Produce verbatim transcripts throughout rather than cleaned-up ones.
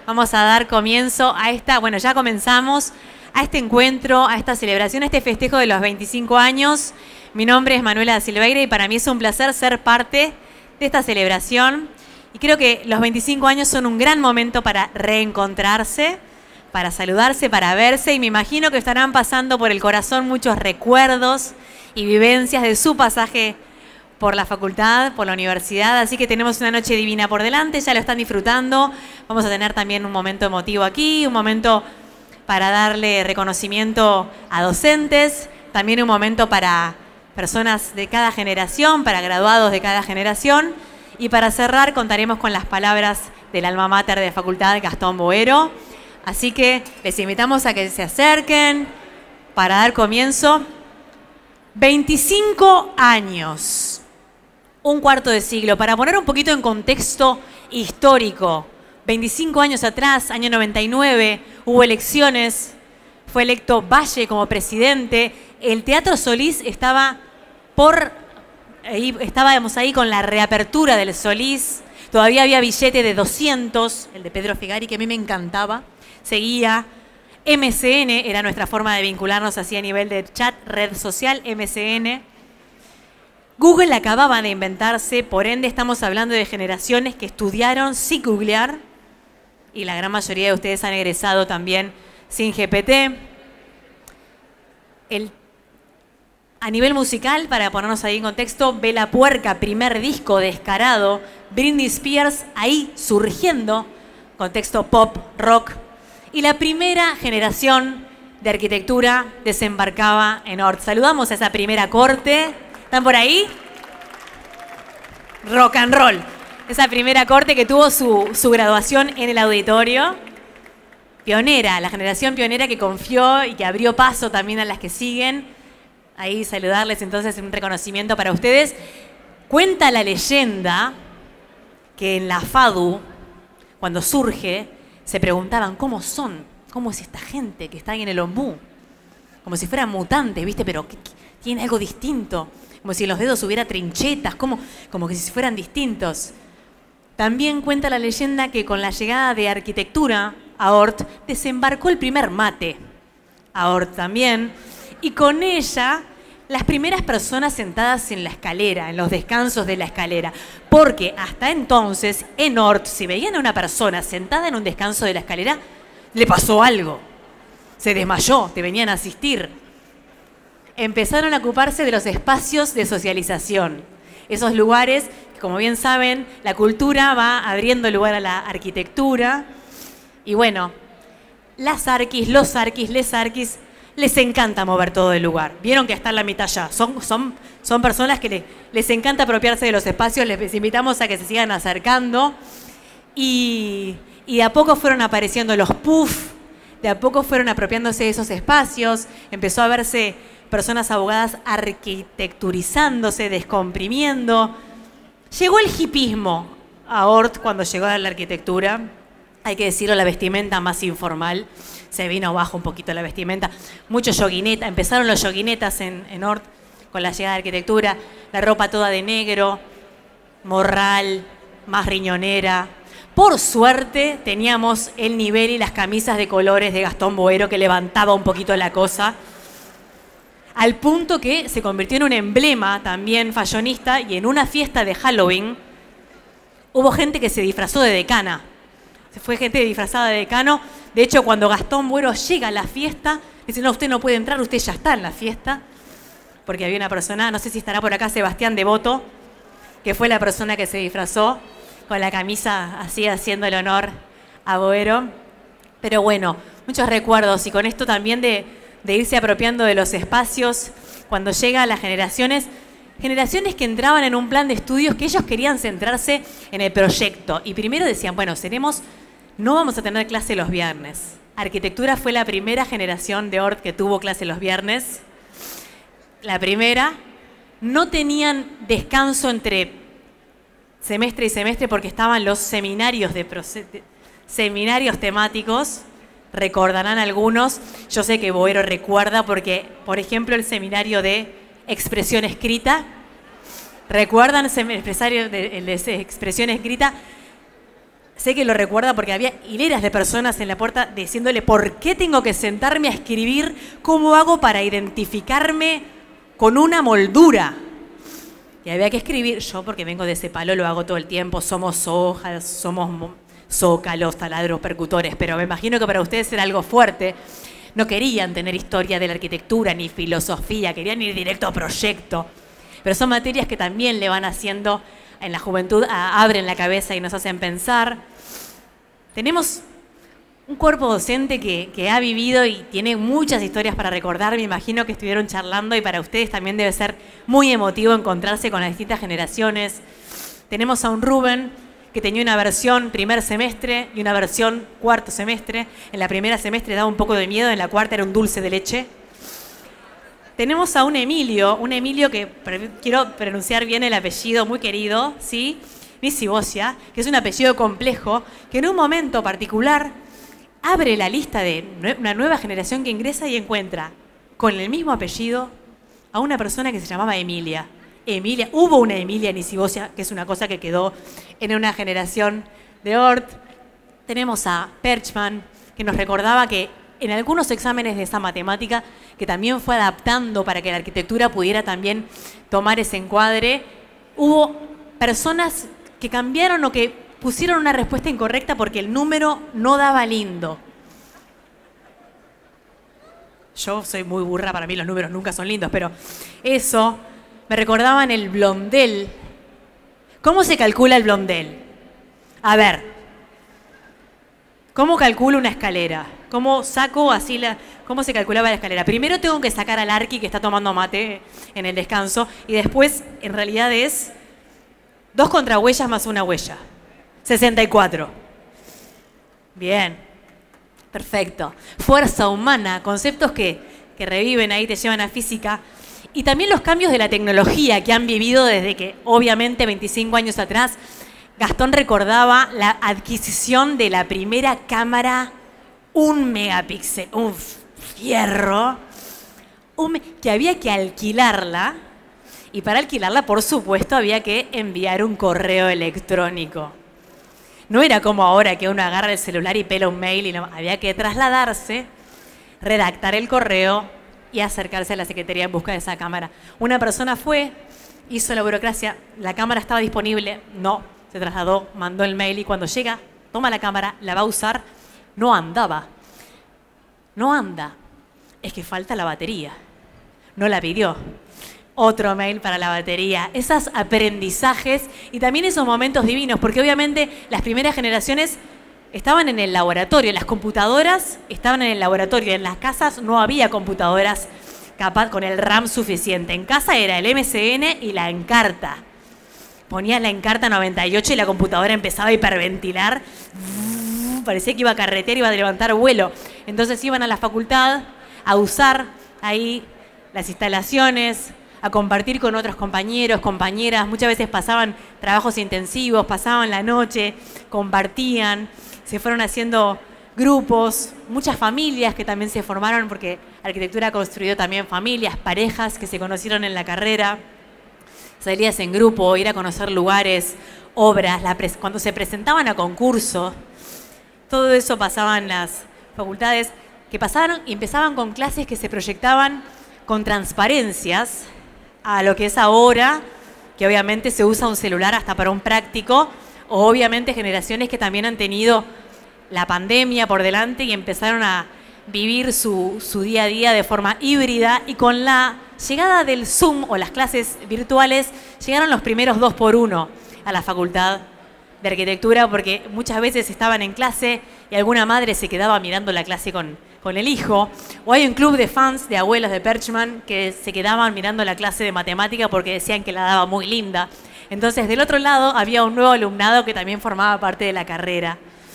Vamos a dar comienzo a esta, bueno, ya comenzamos, a este encuentro, a esta celebración, a este festejo de los veinticinco años. Mi nombre es Manuela da Silveira y para mí es un placer ser parte de esta celebración. Y creo que los veinticinco años son un gran momento para reencontrarse, para saludarse, para verse. Y me imagino que estarán pasando por el corazón muchos recuerdos y vivencias de su pasaje por la facultad, por la universidad. Así que tenemos una noche divina por delante, ya lo están disfrutando. Vamos a tener también un momento emotivo aquí, un momento para darle reconocimiento a docentes, también un momento para personas de cada generación, para graduados de cada generación. Y para cerrar contaremos con las palabras del alma mater de la facultad, Gastón Boero. Así que les invitamos a que se acerquen para dar comienzo. veinticinco años, un cuarto de siglo. Para poner un poquito en contexto histórico, veinticinco años atrás, año noventa y nueve, hubo elecciones, fue electo Valle como presidente, el Teatro Solís estaba por... Ahí, estábamos ahí con la reapertura del Solís, todavía había billete de doscientos, el de Pedro Figari, que a mí me encantaba, seguía. M C N era nuestra forma de vincularnos así a nivel de chat, red social, M C N. Google acababa de inventarse, por ende estamos hablando de generaciones que estudiaron sin googlear y la gran mayoría de ustedes han egresado también sin G P T. El A nivel musical, para ponernos ahí en contexto, Vela Puerca, primer disco descarado, Britney Spears ahí surgiendo, contexto pop, rock, y la primera generación de arquitectura desembarcaba en Ort. Saludamos a esa primera corte, ¿están por ahí? Rock and roll, esa primera corte que tuvo su, su graduación en el auditorio, pionera, la generación pionera que confió y que abrió paso también a las que siguen. Ahí saludarles, entonces, un reconocimiento para ustedes. Cuenta la leyenda que en la FADU, cuando surge, se preguntaban cómo son, cómo es esta gente que está ahí en el ombú. Como si fueran mutantes, ¿viste? Pero ¿qué, qué, tiene algo distinto. Como si en los dedos hubiera trinchetas, como, como que si fueran distintos. También cuenta la leyenda que con la llegada de arquitectura a Ort, desembarcó el primer mate a Ort también. Y con ella, las primeras personas sentadas en la escalera, en los descansos de la escalera. Porque hasta entonces, en Ort, si veían a una persona sentada en un descanso de la escalera, le pasó algo. Se desmayó, te venían a asistir. Empezaron a ocuparse de los espacios de socialización. Esos lugares, como bien saben, la cultura va abriendo lugar a la arquitectura. Y bueno, las arquis, los arquis, les arquis, les encanta mover todo el lugar. Vieron que está en la mitad ya. Son, son, son personas que le, les encanta apropiarse de los espacios. Les invitamos a que se sigan acercando. Y, y de a poco fueron apareciendo los puff. De a poco fueron apropiándose de esos espacios. Empezó a verse personas abogadas arquitecturizándose, descomprimiendo. Llegó el hipismo a Ort cuando llegó a la arquitectura. Hay que decirlo, la vestimenta más informal. Se vino abajo un poquito la vestimenta. Muchos yoguinetas, empezaron los yoguinetas en, en Ort con la llegada de arquitectura. La ropa toda de negro, morral, más riñonera. Por suerte teníamos el nivel y las camisas de colores de Gastón Boero que levantaba un poquito la cosa. Al punto que se convirtió en un emblema también fashionista y en una fiesta de Halloween hubo gente que se disfrazó de decana. Se fue gente disfrazada de decano. De hecho, cuando Gastón Boero llega a la fiesta, dice, no, usted no puede entrar, usted ya está en la fiesta. Porque había una persona, no sé si estará por acá, Sebastián Devoto, que fue la persona que se disfrazó con la camisa así, haciendo el honor a Boero. Pero bueno, muchos recuerdos. Y con esto también de, de irse apropiando de los espacios, cuando llega a las generaciones, generaciones que entraban en un plan de estudios que ellos querían centrarse en el proyecto. Y primero decían, bueno, tenemos... No vamos a tener clase los viernes. Arquitectura fue la primera generación de Ort que tuvo clase los viernes. La primera. No tenían descanso entre semestre y semestre porque estaban los seminarios, de, de seminarios temáticos. Recordarán algunos. Yo sé que Boero recuerda porque, por ejemplo, el seminario de expresión escrita. ¿Recuerdan el seminario de, de expresión escrita? sé que lo recuerda porque había hileras de personas en la puerta diciéndole ¿por qué tengo que sentarme a escribir? ¿Cómo hago para identificarme con una moldura? Y había que escribir, yo porque vengo de ese palo lo hago todo el tiempo, somos hojas, somos zócalos, taladros, percutores, pero me imagino que para ustedes era algo fuerte. No querían tener historia de la arquitectura ni filosofía, querían ir directo a proyecto. Pero son materias que también le van haciendo en la juventud, a, abren la cabeza y nos hacen pensar. Tenemos un cuerpo docente que, que ha vivido y tiene muchas historias para recordar. Me imagino que estuvieron charlando y para ustedes también debe ser muy emotivo encontrarse con las distintas generaciones. Tenemos a un Rubén que tenía una versión primer semestre y una versión cuarto semestre. En la primera semestre daba un poco de miedo, en la cuarta era un dulce de leche. Tenemos a un Emilio, un Emilio que quiero pronunciar bien el apellido, muy querido, ¿sí? Misibosia, que es un apellido complejo, que en un momento particular abre la lista de una nueva generación que ingresa y encuentra con el mismo apellido a una persona que se llamaba Emilia. Emilia, hubo una Emilia Nisibosia, que es una cosa que quedó en una generación de Oort. Tenemos a Perchman, que nos recordaba que en algunos exámenes de esa matemática, que también fue adaptando para que la arquitectura pudiera también tomar ese encuadre, hubo personas que cambiaron o que pusieron una respuesta incorrecta porque el número no daba lindo. Yo soy muy burra, para mí los números nunca son lindos, pero eso me recordaba en el Blondel. ¿Cómo se calcula el Blondel? A ver, ¿cómo calculo una escalera? ¿Cómo saco así la... ¿Cómo se calculaba la escalera? Primero tengo que sacar al arqui que está tomando mate en el descanso y después, en realidad, es dos contrahuellas más una huella. sesenta y cuatro. Bien. Perfecto. Fuerza humana, conceptos que, que reviven ahí, te llevan a física. Y también los cambios de la tecnología que han vivido desde que, obviamente, veinticinco años atrás, Gastón recordaba la adquisición de la primera cámara, un megapíxel, un fierro, un me que había que alquilarla. Y para alquilarla, por supuesto, había que enviar un correo electrónico. No era como ahora que uno agarra el celular y pela un mail, y no, había que trasladarse, redactar el correo y acercarse a la secretaría en busca de esa cámara. Una persona fue, hizo la burocracia, la cámara estaba disponible, no, se trasladó, mandó el mail y cuando llega, toma la cámara, la va a usar, no andaba. No anda, es que falta la batería. No la pidió. Otro mail para la batería, esos aprendizajes y también esos momentos divinos, porque obviamente las primeras generaciones estaban en el laboratorio, las computadoras estaban en el laboratorio, en las casas no había computadoras capaz con el RAM suficiente, en casa era el M S N y la Encarta. Ponías la Encarta noventa y ocho y la computadora empezaba a hiperventilar, parecía que iba a carretear, iba a levantar vuelo, entonces iban a la facultad a usar ahí las instalaciones, a compartir con otros compañeros, compañeras, muchas veces pasaban trabajos intensivos, pasaban la noche, compartían, se fueron haciendo grupos, muchas familias que también se formaron porque arquitectura ha construido también familias, parejas que se conocieron en la carrera, salías en grupo, ir a conocer lugares, obras, la cuando se presentaban a concursos, todo eso pasaba en las facultades, que pasaron y empezaban con clases que se proyectaban con transparencias, a lo que es ahora, que obviamente se usa un celular hasta para un práctico, o obviamente generaciones que también han tenido la pandemia por delante y empezaron a vivir su, su día a día de forma híbrida y con la llegada del Zoom o las clases virtuales llegaron los primeros dos por uno a la facultad de arquitectura porque muchas veces estaban en clase y alguna madre se quedaba mirando la clase con con el hijo, o hay un club de fans de abuelos de Perchman que se quedaban mirando la clase de matemática porque decían que la daba muy linda. Entonces, del otro lado había un nuevo alumnado que también formaba parte de la carrera.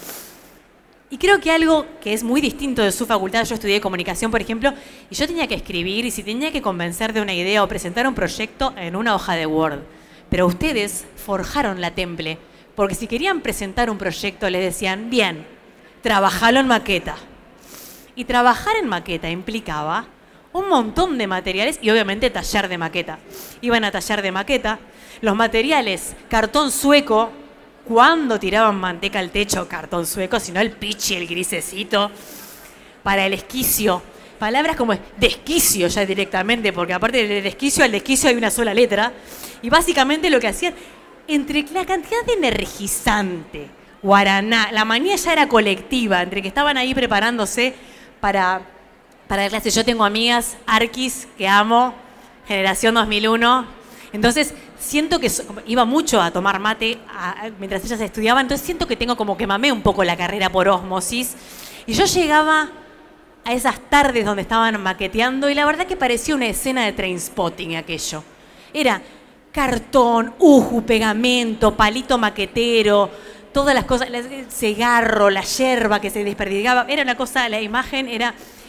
Y creo que algo que es muy distinto de su facultad, yo estudié comunicación, por ejemplo, y yo tenía que escribir y si tenía que convencer de una idea o presentar un proyecto en una hoja de Word. Pero ustedes forjaron la temple, porque si querían presentar un proyecto les decían, bien, trabajalo en maqueta. Y trabajar en maqueta implicaba un montón de materiales y obviamente taller de maqueta. Iban a taller de maqueta, los materiales, cartón sueco, cuando tiraban manteca al techo, cartón sueco, sino el pichi, el grisecito, para el esquicio. Palabras como desquicio ya directamente, porque aparte del desquicio al desquicio hay una sola letra. Y básicamente lo que hacían, entre la cantidad de energizante, guaraná, la manía ya era colectiva, entre que estaban ahí preparándose para, para la clase. Yo tengo amigas, arquis, que amo, generación dos mil uno. Entonces, siento que so, iba mucho a tomar mate a, mientras ellas estudiaban, entonces siento que tengo como que mamé un poco la carrera por ósmosis. Y yo llegaba a esas tardes donde estaban maqueteando y la verdad que parecía una escena de Trainspotting aquello. Era cartón, uju, pegamento, palito maquetero, todas las cosas, el cigarro, la yerba que se desperdigaba. Era una cosa, la imagen era...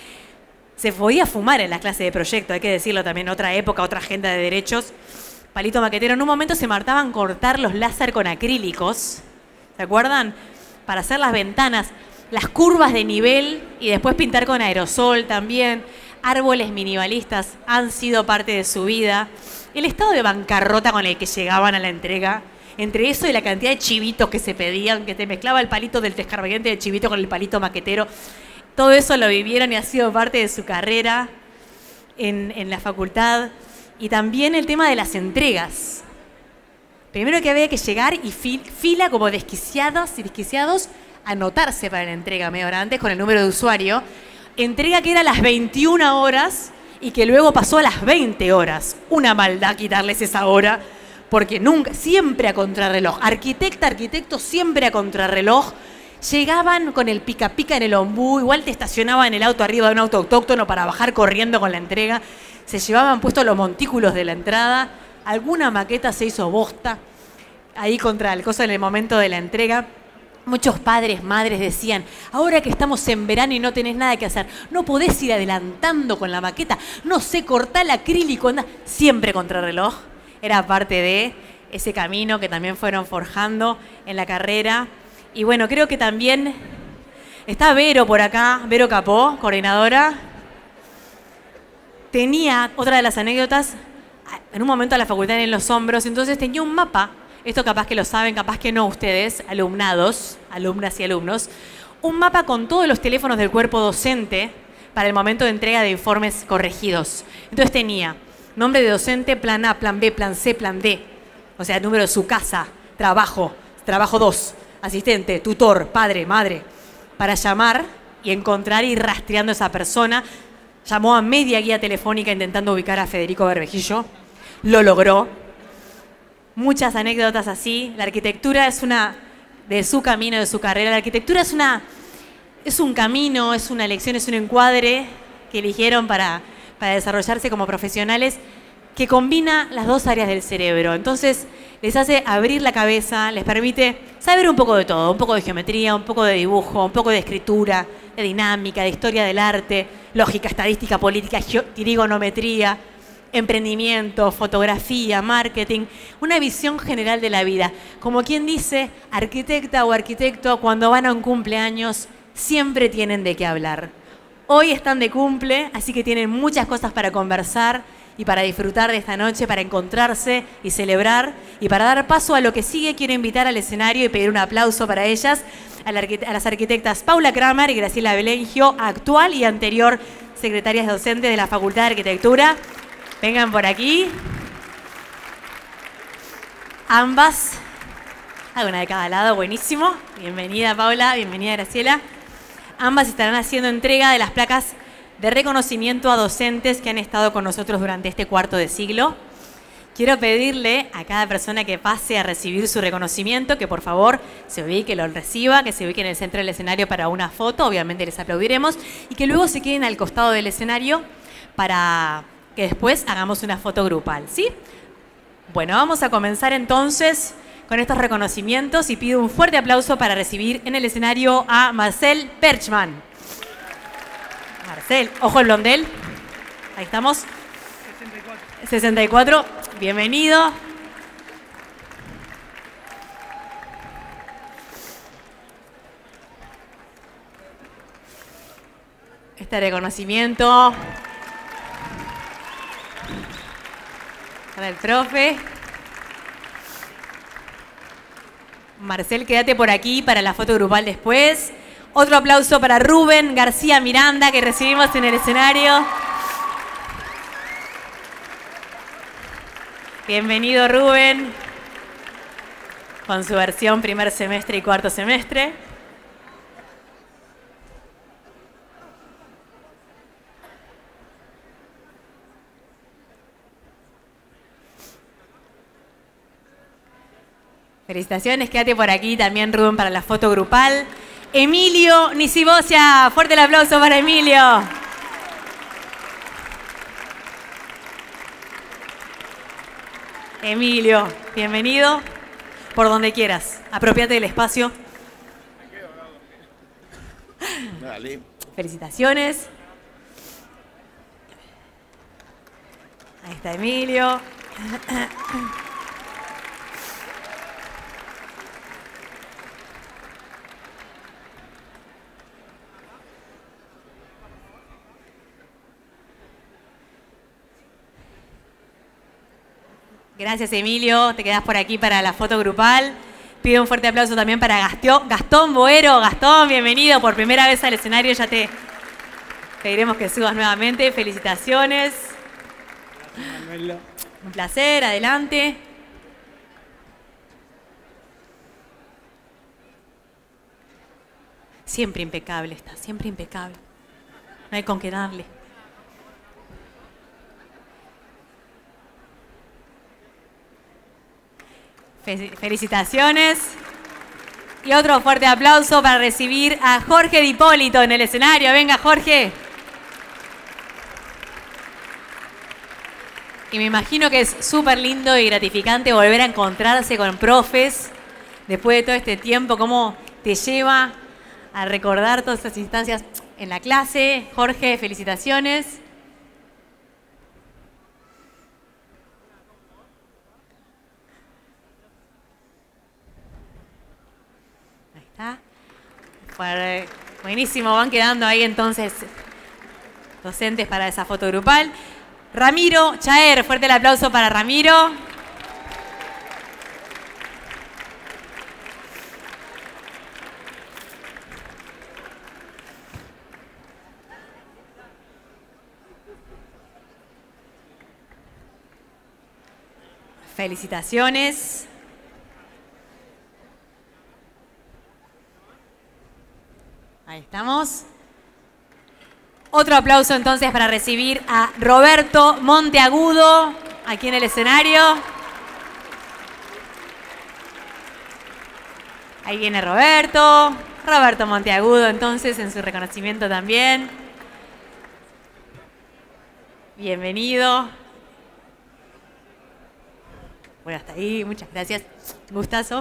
Se podía fumar en la clase de proyecto, hay que decirlo también, otra época, otra agenda de derechos. Palito maquetero. En un momento se martaban cortar los láser con acrílicos, ¿se acuerdan? Para hacer las ventanas, las curvas de nivel y después pintar con aerosol también. Árboles minimalistas han sido parte de su vida. El estado de bancarrota con el que llegaban a la entrega, entre eso y la cantidad de chivitos que se pedían, que te mezclaba el palito del descargante de chivito con el palito maquetero. Todo eso lo vivieron y ha sido parte de su carrera en, en la facultad. Y también el tema de las entregas. Primero que había que llegar y fil, fila como desquiciados y desquiciados a anotarse para la entrega media hora antes con el número de usuario. Entrega que era a las veintiuna horas y que luego pasó a las veinte horas. Una maldad quitarles esa hora, porque nunca, siempre a contrarreloj. Arquitecta, arquitecto, siempre a contrarreloj. Llegaban con el pica pica en el ombú, igual te estacionaban el auto arriba de un auto autóctono para bajar corriendo con la entrega. Se llevaban puestos los montículos de la entrada. Alguna maqueta se hizo bosta ahí contra el coso en el momento de la entrega. Muchos padres, madres decían, ahora que estamos en verano y no tenés nada que hacer, no podés ir adelantando con la maqueta, no sé, cortá el acrílico, anda. Siempre contrarreloj. Era parte de ese camino que también fueron forjando en la carrera. Y bueno, creo que también está Vero por acá, Vero Capó, coordinadora. Tenía, otra de las anécdotas, en un momento a la facultad en los hombros, entonces tenía un mapa, esto capaz que lo saben, capaz que no ustedes, alumnados, alumnas y alumnos, un mapa con todos los teléfonos del cuerpo docente para el momento de entrega de informes corregidos. Entonces tenía nombre de docente, plan A, plan B, plan C, plan D, o sea, el número de su casa, trabajo, trabajo dos, asistente, tutor, padre, madre, para llamar y encontrar y rastreando a esa persona. Llamó a media guía telefónica intentando ubicar a Federico Berbejillo. Lo logró. Muchas anécdotas así. La arquitectura es una, de su camino, de su carrera, la arquitectura es una, es un camino, es una elección, es un encuadre que eligieron para, para desarrollarse como profesionales que combina las dos áreas del cerebro. Entonces, les hace abrir la cabeza, les permite saber un poco de todo, un poco de geometría, un poco de dibujo, un poco de escritura, de dinámica, de historia del arte, lógica, estadística, política, trigonometría, emprendimiento, fotografía, marketing, una visión general de la vida. Como quien dice, arquitecta o arquitecto, cuando van a un cumpleaños, siempre tienen de qué hablar. Hoy están de cumple, así que tienen muchas cosas para conversar y para disfrutar de esta noche, para encontrarse y celebrar. Y para dar paso a lo que sigue, quiero invitar al escenario y pedir un aplauso para ellas, a, la a las arquitectas Paula Kramer y Graciela Belengio, actual y anterior secretarias docentes de la Facultad de Arquitectura. Vengan por aquí. Ambas, una de cada lado, buenísimo. Bienvenida Paula, bienvenida Graciela. Ambas estarán haciendo entrega de las placas de reconocimiento a docentes que han estado con nosotros durante este cuarto de siglo. Quiero pedirle a cada persona que pase a recibir su reconocimiento que por favor se ubique, lo reciba, que se ubique en el centro del escenario para una foto, obviamente les aplaudiremos, y que luego se queden al costado del escenario para que después hagamos una foto grupal, ¿sí? Bueno, vamos a comenzar entonces con estos reconocimientos y pido un fuerte aplauso para recibir en el escenario a Marcel Perchman. Marcel, ojo el blondel. Ahí estamos. sesenta y cuatro. sesenta y cuatro. Bienvenido. Este reconocimiento para el profe. Marcel, quédate por aquí para la foto grupal después. Otro aplauso para Rubén García Miranda, que recibimos en el escenario. Bienvenido, Rubén, con su versión primer semestre y cuarto semestre. Felicitaciones, quédate por aquí también, Rubén, para la foto grupal. Emilio Nisibocia, fuerte el aplauso para Emilio. Emilio, bienvenido. Por donde quieras, apropiate del espacio. Dale. Felicitaciones. Ahí está Emilio. Gracias, Emilio. Te quedás por aquí para la foto grupal. Pido un fuerte aplauso también para Gastón, Gastón Boero. Gastón, bienvenido por primera vez al escenario. Ya te pediremos que subas nuevamente. Felicitaciones. Gracias, Manuela. Un placer. Adelante. Siempre impecable está, siempre impecable. No hay con qué darle. Felicitaciones. Y otro fuerte aplauso para recibir a Jorge Di Hipólito en el escenario. Venga, Jorge. Y me imagino que es súper lindo y gratificante volver a encontrarse con profes después de todo este tiempo. Cómo te lleva a recordar todas esas instancias en la clase. Jorge, felicitaciones. ¿Está? Buenísimo, van quedando ahí entonces docentes para esa foto grupal. Ramiro Chaer, fuerte el aplauso para Ramiro. Felicitaciones. Ahí estamos. Otro aplauso entonces para recibir a Roberto Monteagudo aquí en el escenario. Ahí viene Roberto. Roberto Monteagudo entonces en su reconocimiento también. Bienvenido. Bueno, hasta ahí. Muchas gracias. Gustazo.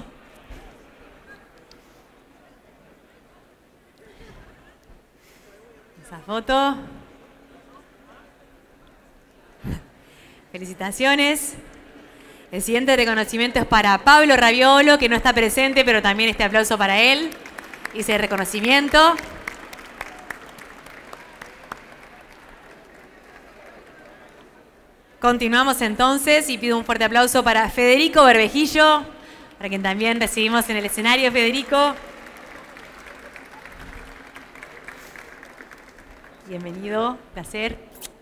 Esa foto. Felicitaciones. El siguiente reconocimiento es para Pablo Raviolo, que no está presente, pero también este aplauso para él. Hice reconocimiento. Continuamos entonces y pido un fuerte aplauso para Federico Berbejillo, para quien también recibimos en el escenario. Federico. Bienvenido, placer.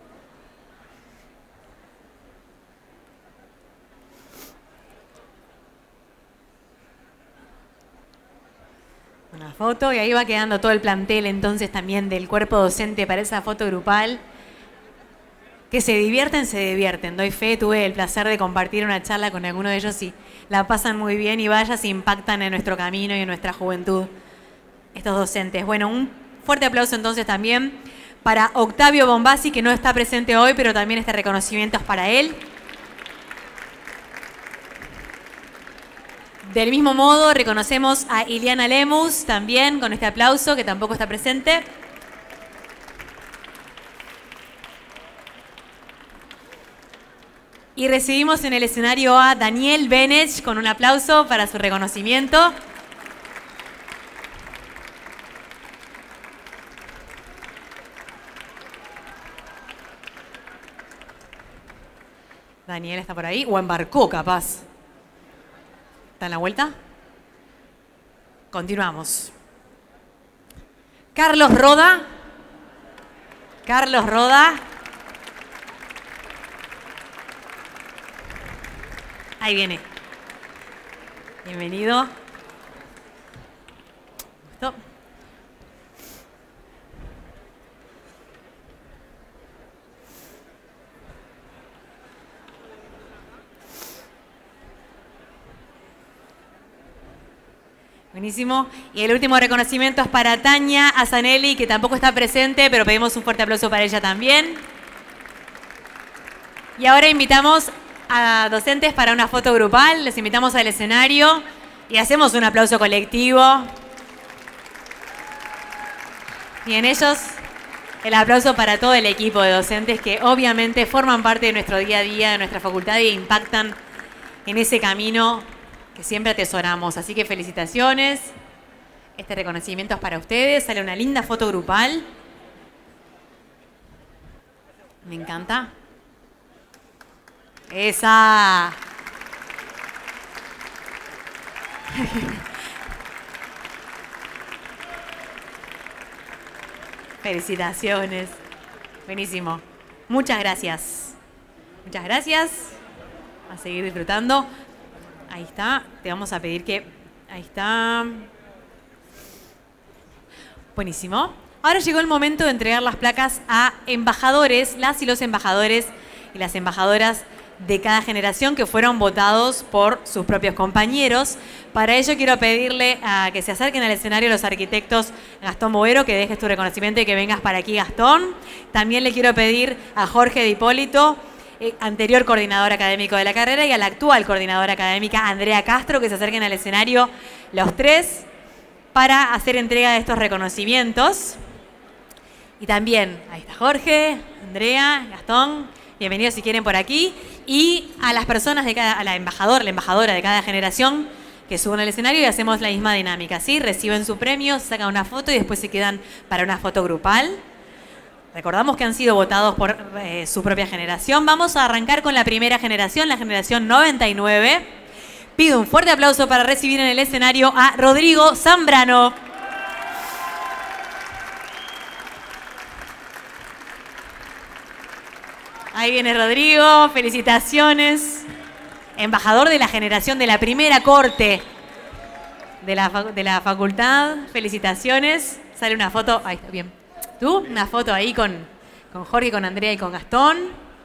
Una foto y ahí va quedando todo el plantel entonces también del cuerpo docente para esa foto grupal. Que se divierten, se divierten. Doy fe, tuve el placer de compartir una charla con alguno de ellos y la pasan muy bien y vaya si impactan en nuestro camino y en nuestra juventud estos docentes. Bueno, un fuerte aplauso entonces también para Octavio Bombassi, que no está presente hoy, pero también este reconocimiento es para él. Del mismo modo, reconocemos a Iliana Lemus también con este aplauso, que tampoco está presente. Y recibimos en el escenario a Daniel Benech con un aplauso para su reconocimiento. Daniel está por ahí, o embarcó capaz. ¿Está en la vuelta? Continuamos. Carlos Roda. Carlos Roda. Ahí viene. Bienvenido. ¿Listo? Buenísimo. Y el último reconocimiento es para Tania Azanelli, que tampoco está presente, pero pedimos un fuerte aplauso para ella también. Y ahora invitamos a docentes para una foto grupal. Les invitamos al escenario y hacemos un aplauso colectivo. Y en ellos, el aplauso para todo el equipo de docentes que obviamente forman parte de nuestro día a día, de nuestra facultad e impactan en ese camino que siempre atesoramos. Así que felicitaciones. Este reconocimiento es para ustedes. Sale una linda foto grupal. Me encanta. Esa. Felicitaciones. Buenísimo. Muchas gracias. Muchas gracias. A seguir disfrutando. Ahí está. Te vamos a pedir que... Ahí está. Buenísimo. Ahora llegó el momento de entregar las placas a embajadores, las y los embajadores y las embajadoras de cada generación que fueron votados por sus propios compañeros. Para ello quiero pedirle a que se acerquen al escenario los arquitectos Gastón Boero, que dejes tu reconocimiento y que vengas para aquí, Gastón. También le quiero pedir a Jorge de Hipólito, eh, anterior coordinador académico de la carrera, y a la actual coordinadora académica, Andrea Castro, que se acerquen al escenario los tres para hacer entrega de estos reconocimientos. Y también, ahí está Jorge, Andrea, Gastón, bienvenidos si quieren por aquí. Y a las personas de cada, a la embajadora, la embajadora de cada generación que suban al escenario y hacemos la misma dinámica, ¿sí? Reciben su premio, sacan una foto y después se quedan para una foto grupal. Recordamos que han sido votados por eh, su propia generación. Vamos a arrancar con la primera generación, la generación noventa y nueve. Pido un fuerte aplauso para recibir en el escenario a Rodrigo Zambrano. Ahí viene Rodrigo, felicitaciones. Embajador de la generación de la primera corte de la, de la facultad, felicitaciones. Sale una foto, ahí está bien. ¿Tú? Una foto ahí con, con Jorge, con Andrea y con Gastón.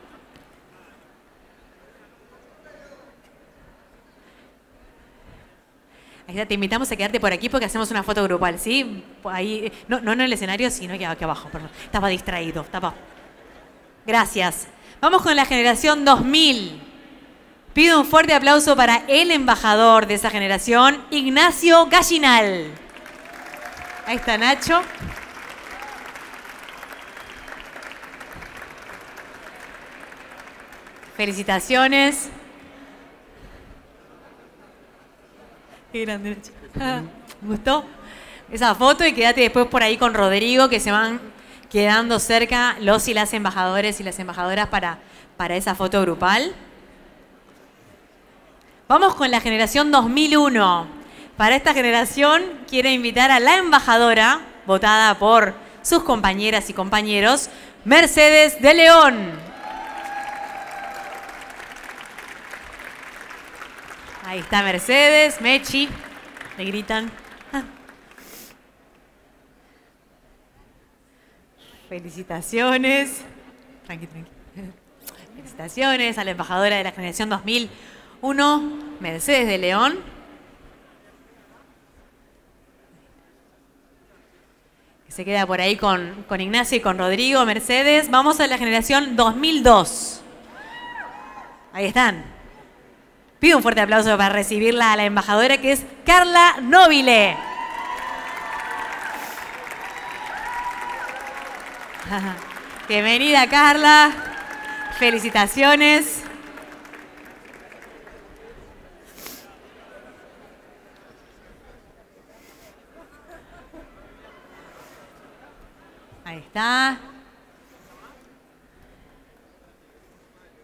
Ahí está, te invitamos a quedarte por aquí porque hacemos una foto grupal, ¿sí? Ahí, no, no en el escenario, sino aquí, aquí abajo, perdón. Estaba distraído, estaba... Gracias. Vamos con la generación dos mil. Pido un fuerte aplauso para el embajador de esa generación, Ignacio Gallinal. Ahí está Nacho. Felicitaciones. Qué grande, Nacho. ¿Me gustó esa foto? Y quédate después por ahí con Rodrigo, que se van quedando cerca los y las embajadores y las embajadoras para, para esa foto grupal. Vamos con la generación dos mil uno. Para esta generación quiero invitar a la embajadora, votada por sus compañeras y compañeros, Mercedes de León. Ahí está Mercedes, Mechi, le gritan. Felicitaciones. Tranqui, tranqui. Felicitaciones a la embajadora de la generación dos mil uno, Mercedes de León. Que se queda por ahí con, con Ignacio y con Rodrigo. Mercedes. Vamos a la generación dos mil dos. Ahí están. Pido un fuerte aplauso para recibirla a la embajadora, que es Carla Nobile. Bienvenida, Carla. Felicitaciones. Ahí está.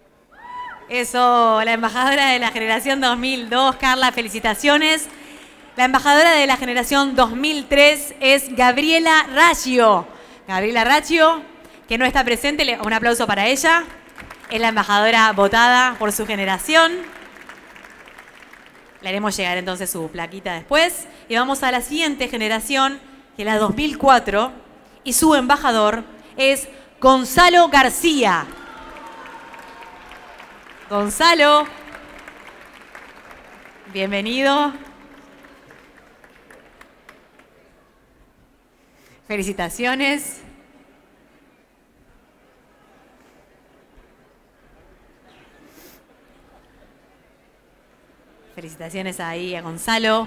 Eso, la embajadora de la generación dos mil dos, Carla, felicitaciones. La embajadora de la generación dos mil tres es Gabriela Raggio. Gabriela Raggio, que no está presente, un aplauso para ella. Es la embajadora votada por su generación. Le haremos llegar entonces su plaquita después. Y vamos a la siguiente generación, que es la dos mil cuatro, y su embajador es Gonzalo García. Gonzalo, bienvenido. Felicitaciones. Felicitaciones ahí a Gonzalo.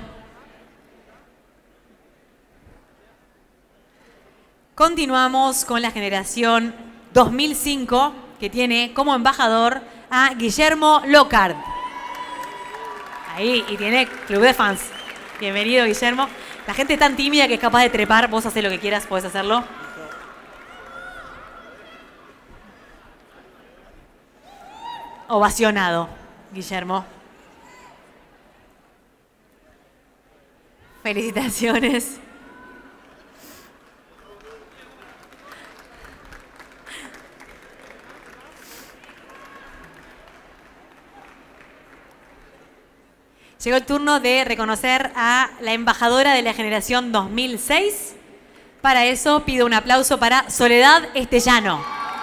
Continuamos con la generación dos mil cinco, que tiene como embajador a Guillermo Lockhart. Ahí, y tiene club de fans. Bienvenido, Guillermo. La gente es tan tímida que es capaz de trepar. Vos haces lo que quieras, podés hacerlo. Ovacionado, Guillermo. Felicitaciones. Llegó el turno de reconocer a la embajadora de la generación dos mil seis. Para eso pido un aplauso para Soledad Estellano.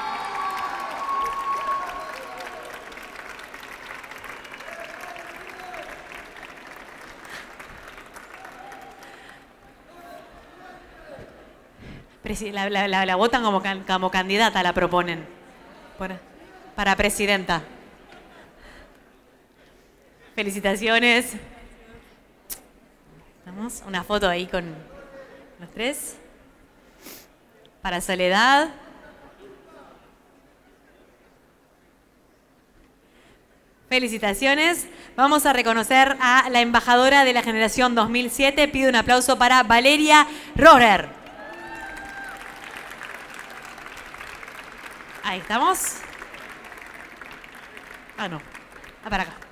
La, la, la, la votan como, como candidata, la proponen. Por, para presidenta. Felicitaciones. Vamos, una foto ahí con los tres. Para Soledad. Felicitaciones. Vamos a reconocer a la embajadora de la generación dos mil siete. Pido un aplauso para Valeria Rohrer. Ahí estamos. Ah, no. Ah, para acá.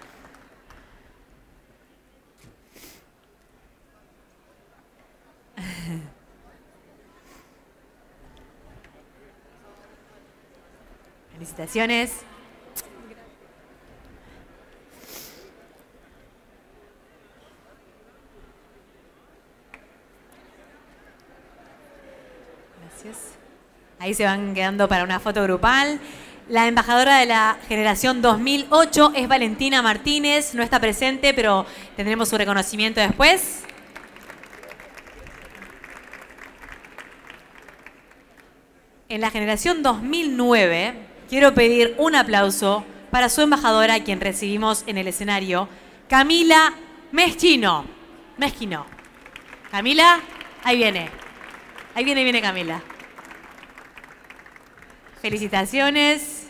Felicitaciones. Gracias. Ahí se van quedando para una foto grupal. La embajadora de la generación dos mil ocho es Valentina Martínez. No está presente, pero tendremos su reconocimiento después. En la generación dos mil nueve, quiero pedir un aplauso para su embajadora, a quien recibimos en el escenario, Camila Meschino. Mezquino. Camila, ahí viene. Ahí viene, viene Camila. Felicitaciones.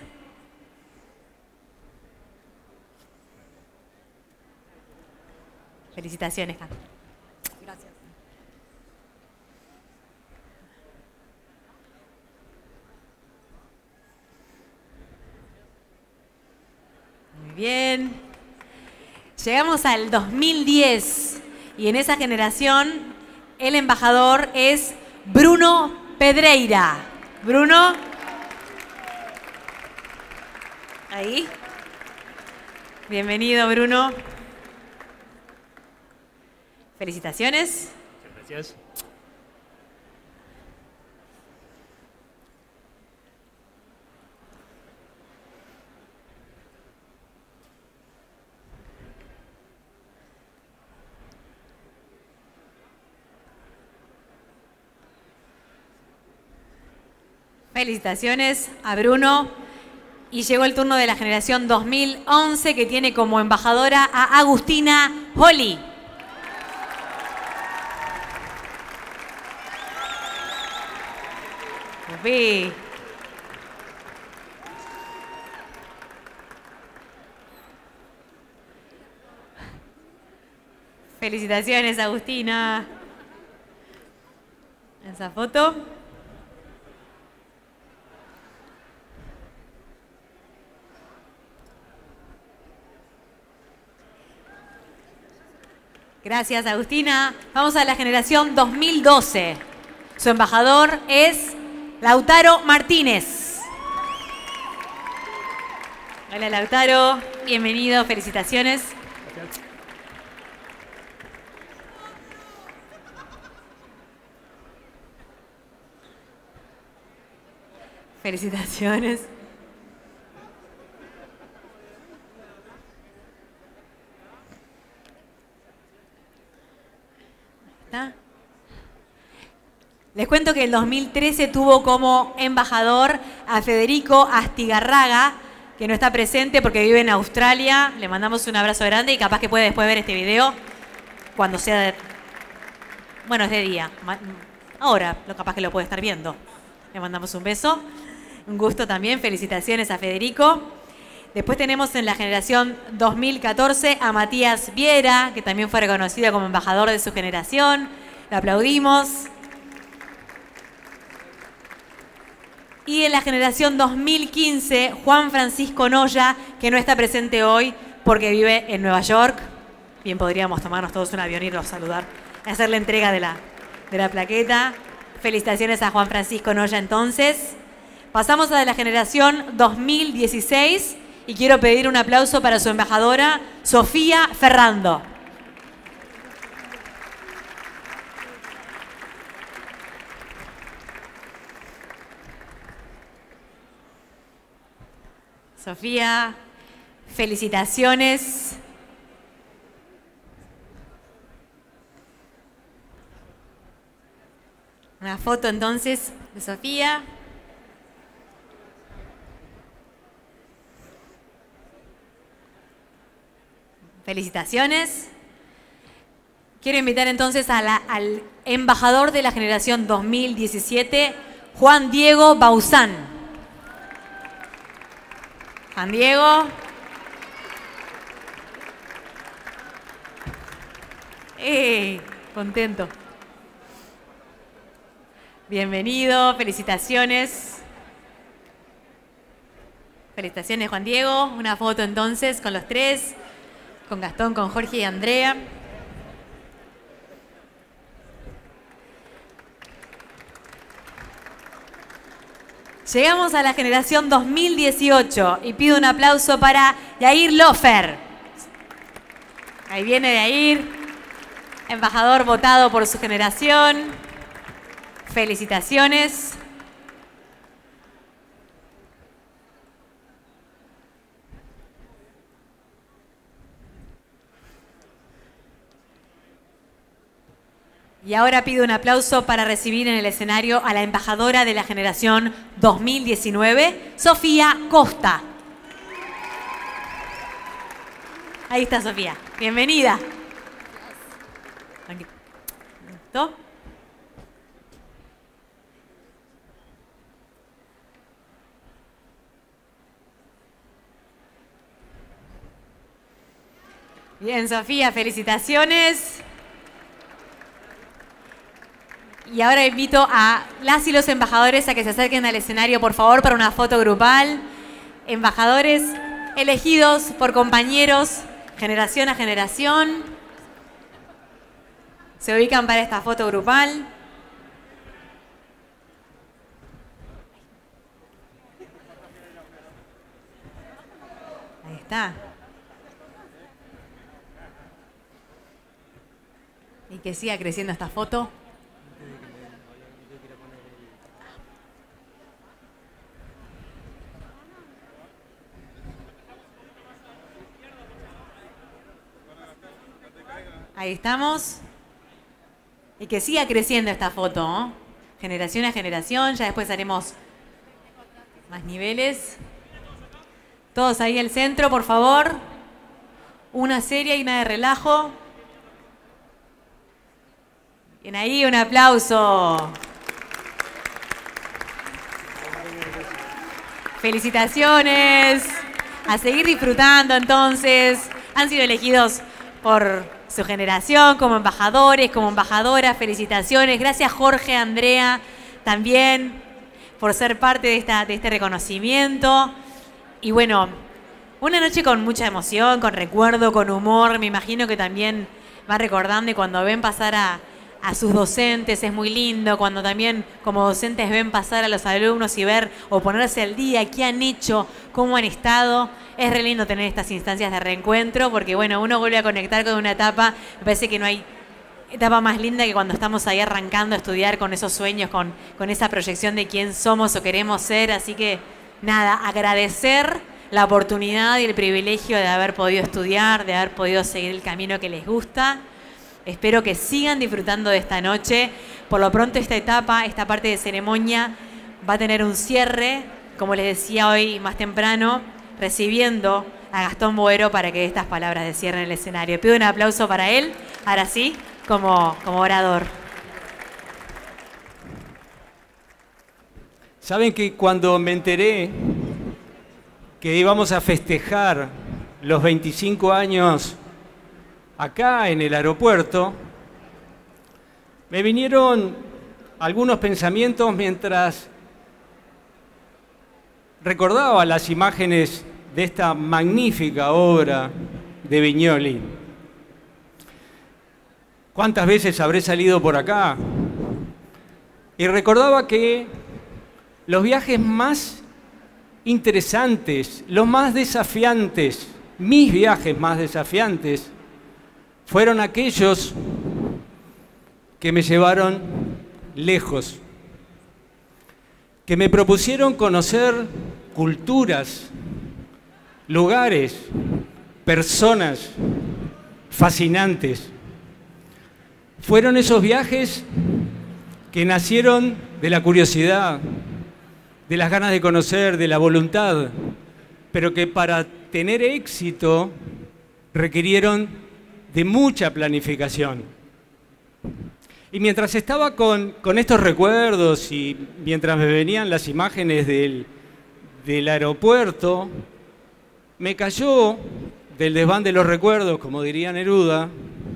Felicitaciones, Camila. Gracias. Muy bien. Llegamos al dos mil diez y en esa generación el embajador es Bruno Pedreira. Bruno. Ahí. Bienvenido, Bruno. Felicitaciones. Muchas gracias. Felicitaciones a Bruno. Y llegó el turno de la generación dos mil once, que tiene como embajadora a Agustina Holly. Uy. Felicitaciones, Agustina. Esa foto. Gracias, Agustina. Vamos a la generación dos mil doce. Su embajador es Lautaro Martínez. Hola, Lautaro. Bienvenido. Felicitaciones. Felicitaciones. ¿Está? Les cuento que el dos mil trece tuvo como embajador a Federico Astigarraga, que no está presente porque vive en Australia. Le mandamos un abrazo grande y capaz que puede después ver este video cuando sea de... Bueno, es de día. Ahora, lo capaz que lo puede estar viendo. Le mandamos un beso. Un gusto también. Felicitaciones a Federico. Después tenemos en la generación dos mil catorce a Matías Viera, que también fue reconocido como embajador de su generación. Lo aplaudimos. Y en la generación dos mil quince, Juan Francisco Noya, que no está presente hoy porque vive en Nueva York. Bien, podríamos tomarnos todos un avión y irlo a saludar, a hacer la entrega de la, de la plaqueta. Felicitaciones a Juan Francisco Noya entonces. Pasamos a la generación dos mil dieciséis y quiero pedir un aplauso para su embajadora, Sofía Ferrando. Sofía, felicitaciones. Una foto entonces de Sofía. Felicitaciones. Quiero invitar entonces a la, al embajador de la generación dos mil diecisiete, Juan Diego Bauzán. Juan Diego. ¡Eh! Contento. Bienvenido, felicitaciones. Felicitaciones, Juan Diego. Una foto entonces con los tres, con Gastón, con Jorge y Andrea. Llegamos a la generación dos mil dieciocho y pido un aplauso para Yair Lofer. Ahí viene Yair, embajador votado por su generación. Felicitaciones. Y ahora pido un aplauso para recibir en el escenario a la embajadora de la generación dos mil diecinueve, Sofía Costa. Ahí está Sofía. Bienvenida. ¿Listo? Bien, Sofía, felicitaciones. Y ahora invito a las y los embajadores a que se acerquen al escenario, por favor, para una foto grupal. Embajadores elegidos por compañeros, generación a generación. Se ubican para esta foto grupal. Ahí está. Y que siga creciendo esta foto. Ahí estamos. Y que siga creciendo esta foto, ¿no? Generación a generación. Ya después haremos más niveles. Todos ahí al centro, por favor. Una seria y una de relajo. Bien ahí, un aplauso. Felicitaciones. A seguir disfrutando entonces. Han sido elegidos por su generación como embajadores, como embajadoras. Felicitaciones. Gracias Jorge, Andrea, también por ser parte de, esta, de este reconocimiento. Y bueno, una noche con mucha emoción, con recuerdo, con humor. Me imagino que también va recordando, y cuando ven pasar a, a sus docentes es muy lindo, cuando también como docentes ven pasar a los alumnos y ver o ponerse al día qué han hecho, cómo han estado. Es re lindo tener estas instancias de reencuentro porque, bueno, uno vuelve a conectar con una etapa. Me parece que no hay etapa más linda que cuando estamos ahí arrancando a estudiar con esos sueños, con, con esa proyección de quién somos o queremos ser. Así que, nada, agradecer la oportunidad y el privilegio de haber podido estudiar, de haber podido seguir el camino que les gusta. Espero que sigan disfrutando de esta noche. Por lo pronto esta etapa, esta parte de ceremonia va a tener un cierre, como les decía hoy más temprano, recibiendo a Gastón Boero para que dé estas palabras de cierre en el escenario. Pido un aplauso para él, ahora sí, como, como orador. Saben que cuando me enteré que íbamos a festejar los veinticinco años acá en el aeropuerto, me vinieron algunos pensamientos mientras recordaba las imágenes de esta magnífica obra de Viñoly. ¿Cuántas veces habré salido por acá? Y recordaba que los viajes más interesantes, los más desafiantes, mis viajes más desafiantes, fueron aquellos que me llevaron lejos, que me propusieron conocer culturas, lugares, personas fascinantes. Fueron esos viajes que nacieron de la curiosidad, de las ganas de conocer, de la voluntad, pero que para tener éxito requirieron de mucha planificación. Y mientras estaba con, con estos recuerdos y mientras me venían las imágenes del, del aeropuerto, me cayó del desván de los recuerdos, como diría Neruda,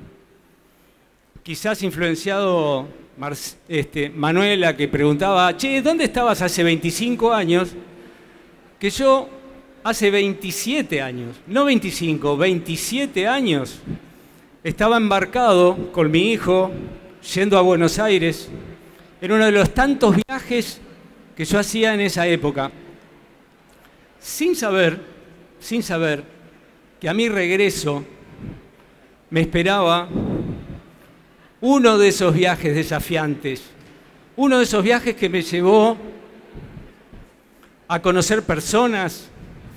quizás influenciado Mar, este, Manuela, que preguntaba, che, ¿dónde estabas hace veinticinco años? Que yo hace veintisiete años, no veinticinco, veintisiete años, estaba embarcado con mi hijo, yendo a Buenos Aires, en uno de los tantos viajes que yo hacía en esa época, sin saber, sin saber que a mi regreso me esperaba uno de esos viajes desafiantes, uno de esos viajes que me llevó a conocer personas,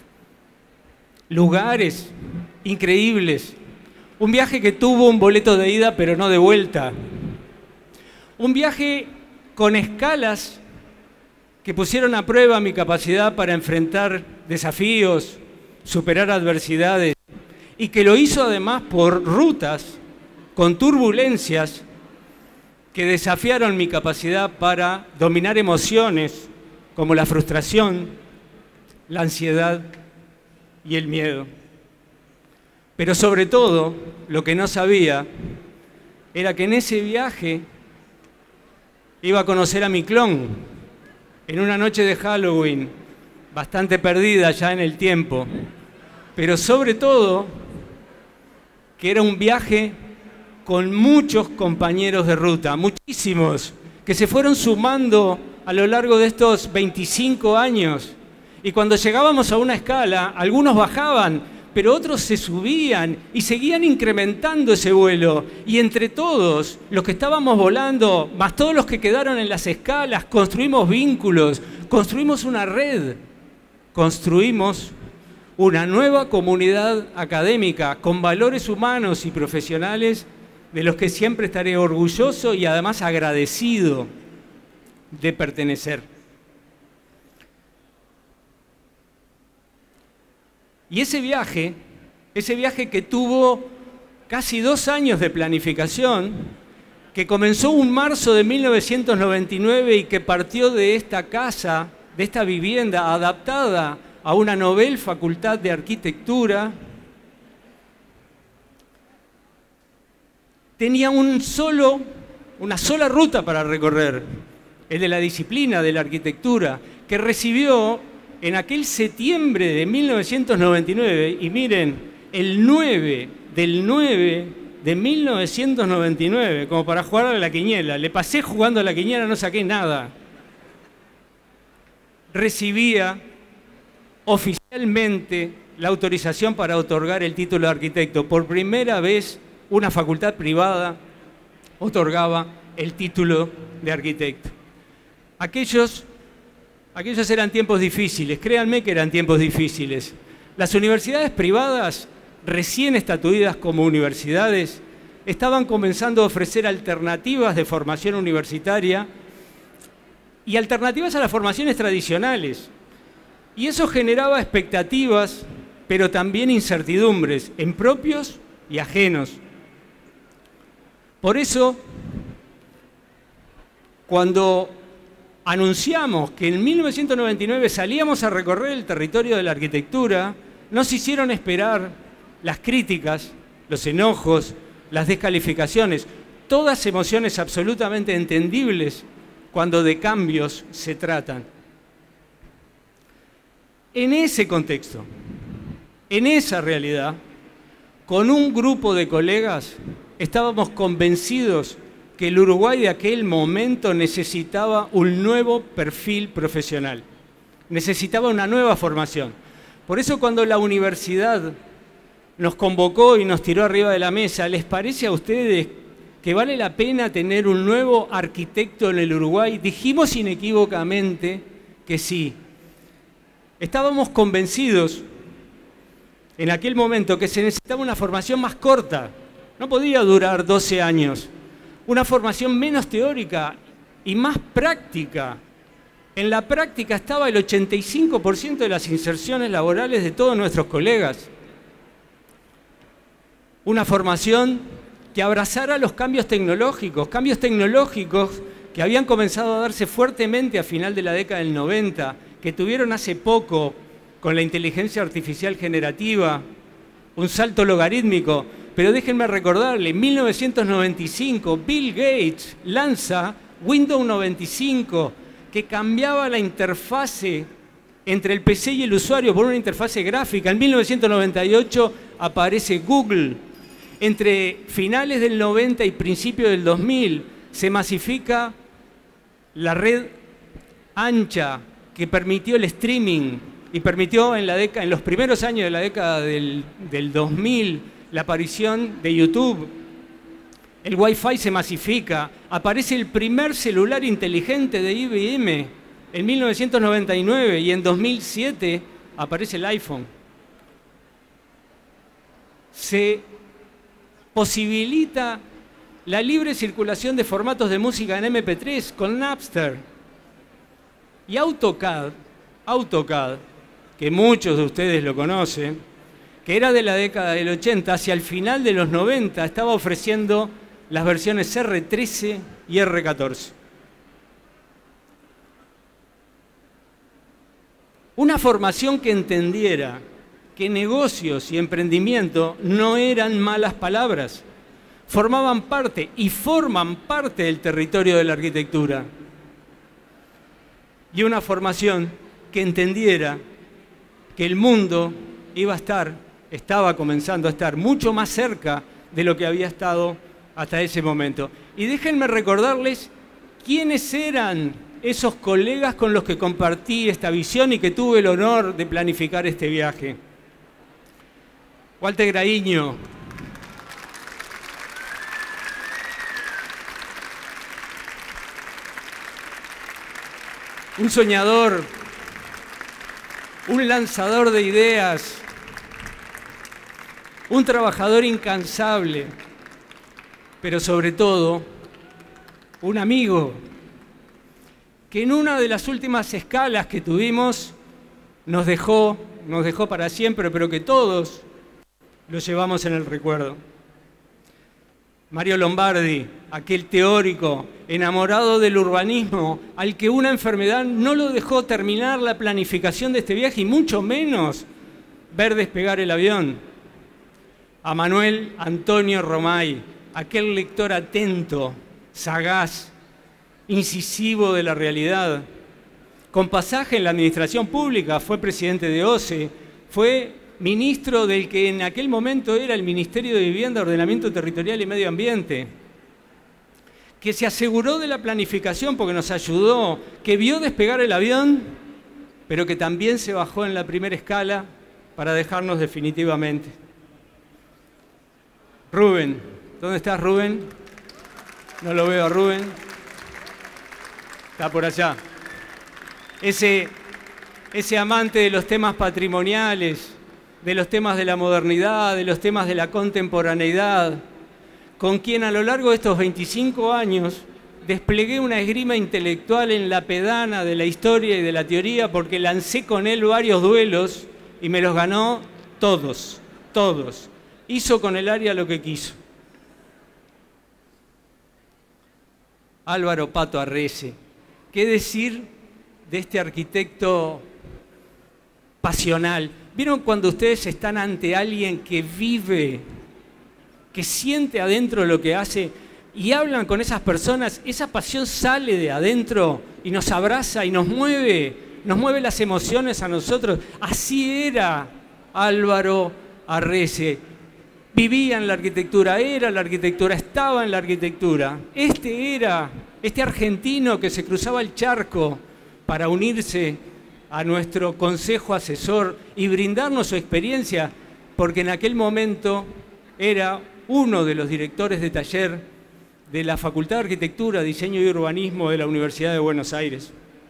lugares increíbles. Un viaje que tuvo un boleto de ida, pero no de vuelta. Un viaje con escalas que pusieron a prueba mi capacidad para enfrentar desafíos, superar adversidades, y que lo hizo además por rutas con turbulencias que desafiaron mi capacidad para dominar emociones como la frustración, la ansiedad y el miedo. Pero sobre todo, lo que no sabía era que en ese viaje iba a conocer a mi clon en una noche de Halloween, bastante perdida ya en el tiempo, pero sobre todo que era un viaje con muchos compañeros de ruta, muchísimos, que se fueron sumando a lo largo de estos veinticinco años. Y cuando llegábamos a una escala, algunos bajaban, pero otros se subían y seguían incrementando ese vuelo. Y entre todos, los que estábamos volando, más todos los que quedaron en las escalas, construimos vínculos, construimos una red, construimos una nueva comunidad académica con valores humanos y profesionales de los que siempre estaré orgulloso y además agradecido de pertenecer. Y ese viaje, ese viaje que tuvo casi dos años de planificación, que comenzó un marzo de mil novecientos noventa y nueve y que partió de esta casa, de esta vivienda adaptada a una Nobel Facultad de Arquitectura, tenía un solo, una sola ruta para recorrer, el de la disciplina de la arquitectura, que recibió en aquel septiembre de mil novecientos noventa y nueve, y miren, el nueve del nueve de mil novecientos noventa y nueve, como para jugar a la quiniela. Le pasé jugando a la quiniela, no saqué nada. Recibía oficialmente la autorización para otorgar el título de arquitecto. Por primera vez, una facultad privada otorgaba el título de arquitecto. Aquellos, aquellos eran tiempos difíciles, créanme que eran tiempos difíciles. Las universidades privadas, recién estatuidas como universidades, estaban comenzando a ofrecer alternativas de formación universitaria y alternativas a las formaciones tradicionales. Y eso generaba expectativas, pero también incertidumbres en propios y ajenos. Por eso, cuando anunciamos que en mil novecientos noventa y nueve salíamos a recorrer el territorio de la arquitectura, nos hicieron esperar las críticas, los enojos, las descalificaciones, todas emociones absolutamente entendibles cuando de cambios se tratan. En ese contexto, en esa realidad, con un grupo de colegas, estábamos convencidos que el Uruguay de aquel momento necesitaba un nuevo perfil profesional, necesitaba una nueva formación. Por eso cuando la universidad nos convocó y nos tiró arriba de la mesa, ¿les parece a ustedes que vale la pena tener un nuevo arquitecto en el Uruguay? Dijimos inequívocamente que sí. Estábamos convencidos en aquel momento que se necesitaba una formación más corta, no podía durar doce años, una formación menos teórica y más práctica. En la práctica estaba el ochenta y cinco por ciento de las inserciones laborales de todos nuestros colegas. Una formación que abrazara los cambios tecnológicos, cambios tecnológicos que habían comenzado a darse fuertemente a final de la década del noventa, que tuvieron hace poco con la inteligencia artificial generativa, un salto logarítmico. Pero déjenme recordarle, en mil novecientos noventa y cinco, Bill Gates lanza Windows noventa y cinco, que cambiaba la interfase entre el P C y el usuario por una interfase gráfica. En mil novecientos noventa y ocho aparece Google. Entre finales del noventa y principios del dos mil se masifica la red ancha que permitió el streaming y permitió en, la década, en los primeros años de la década del, del dos mil la aparición de YouTube. El Wi-Fi se masifica, aparece el primer celular inteligente de I B M en mil novecientos noventa y nueve y en dos mil siete aparece el iPhone. Se posibilita la libre circulación de formatos de música en eme pe tres con Napster. Y AutoCAD, AutoCAD, que muchos de ustedes lo conocen, que era de la década del ochenta, hacia el final de los noventa, estaba ofreciendo las versiones erre trece y erre catorce. Una formación que entendiera que negocios y emprendimiento no eran malas palabras, formaban parte y forman parte del territorio de la arquitectura. Y una formación que entendiera que el mundo iba a estar, estaba comenzando a estar mucho más cerca de lo que había estado hasta ese momento. Y déjenme recordarles quiénes eran esos colegas con los que compartí esta visión y que tuve el honor de planificar este viaje. Walter Graíño, un soñador, un lanzador de ideas, un trabajador incansable, pero sobre todo un amigo que en una de las últimas escalas que tuvimos nos dejó, nos dejó para siempre, pero que todos lo llevamos en el recuerdo. Mario Lombardi, aquel teórico enamorado del urbanismo, al que una enfermedad no lo dejó terminar la planificación de este viaje y mucho menos ver despegar el avión. A Manuel Antonio Romay, aquel lector atento, sagaz, incisivo de la realidad, con pasaje en la administración pública, fue presidente de O C E, fue ministro del que en aquel momento era el Ministerio de Vivienda, Ordenamiento Territorial y Medio Ambiente, que se aseguró de la planificación porque nos ayudó, que vio despegar el avión, pero que también se bajó en la primera escala para dejarnos definitivamente. Rubén, ¿dónde estás, Rubén? No lo veo a Rubén. Está por allá. Ese, ese amante de los temas patrimoniales, de los temas de la modernidad, de los temas de la contemporaneidad, con quien a lo largo de estos veinticinco años desplegué una esgrima intelectual en la pedana de la historia y de la teoría, porque lancé con él varios duelos y me los ganó todos, todos. Hizo con el área lo que quiso. Álvaro Pato Arrese. ¿Qué decir de este arquitecto pasional? ¿Vieron cuando ustedes están ante alguien que vive, que siente adentro lo que hace y hablan con esas personas? Esa pasión sale de adentro y nos abraza y nos mueve, nos mueve las emociones a nosotros. Así era Álvaro Arrese. Vivía en la arquitectura, era la arquitectura, estaba en la arquitectura. Este era, este argentino que se cruzaba el charco para unirse a nuestro consejo asesor y brindarnos su experiencia, porque en aquel momento era uno de los directores de taller de la Facultad de Arquitectura, Diseño y Urbanismo de la Universidad de Buenos Aires.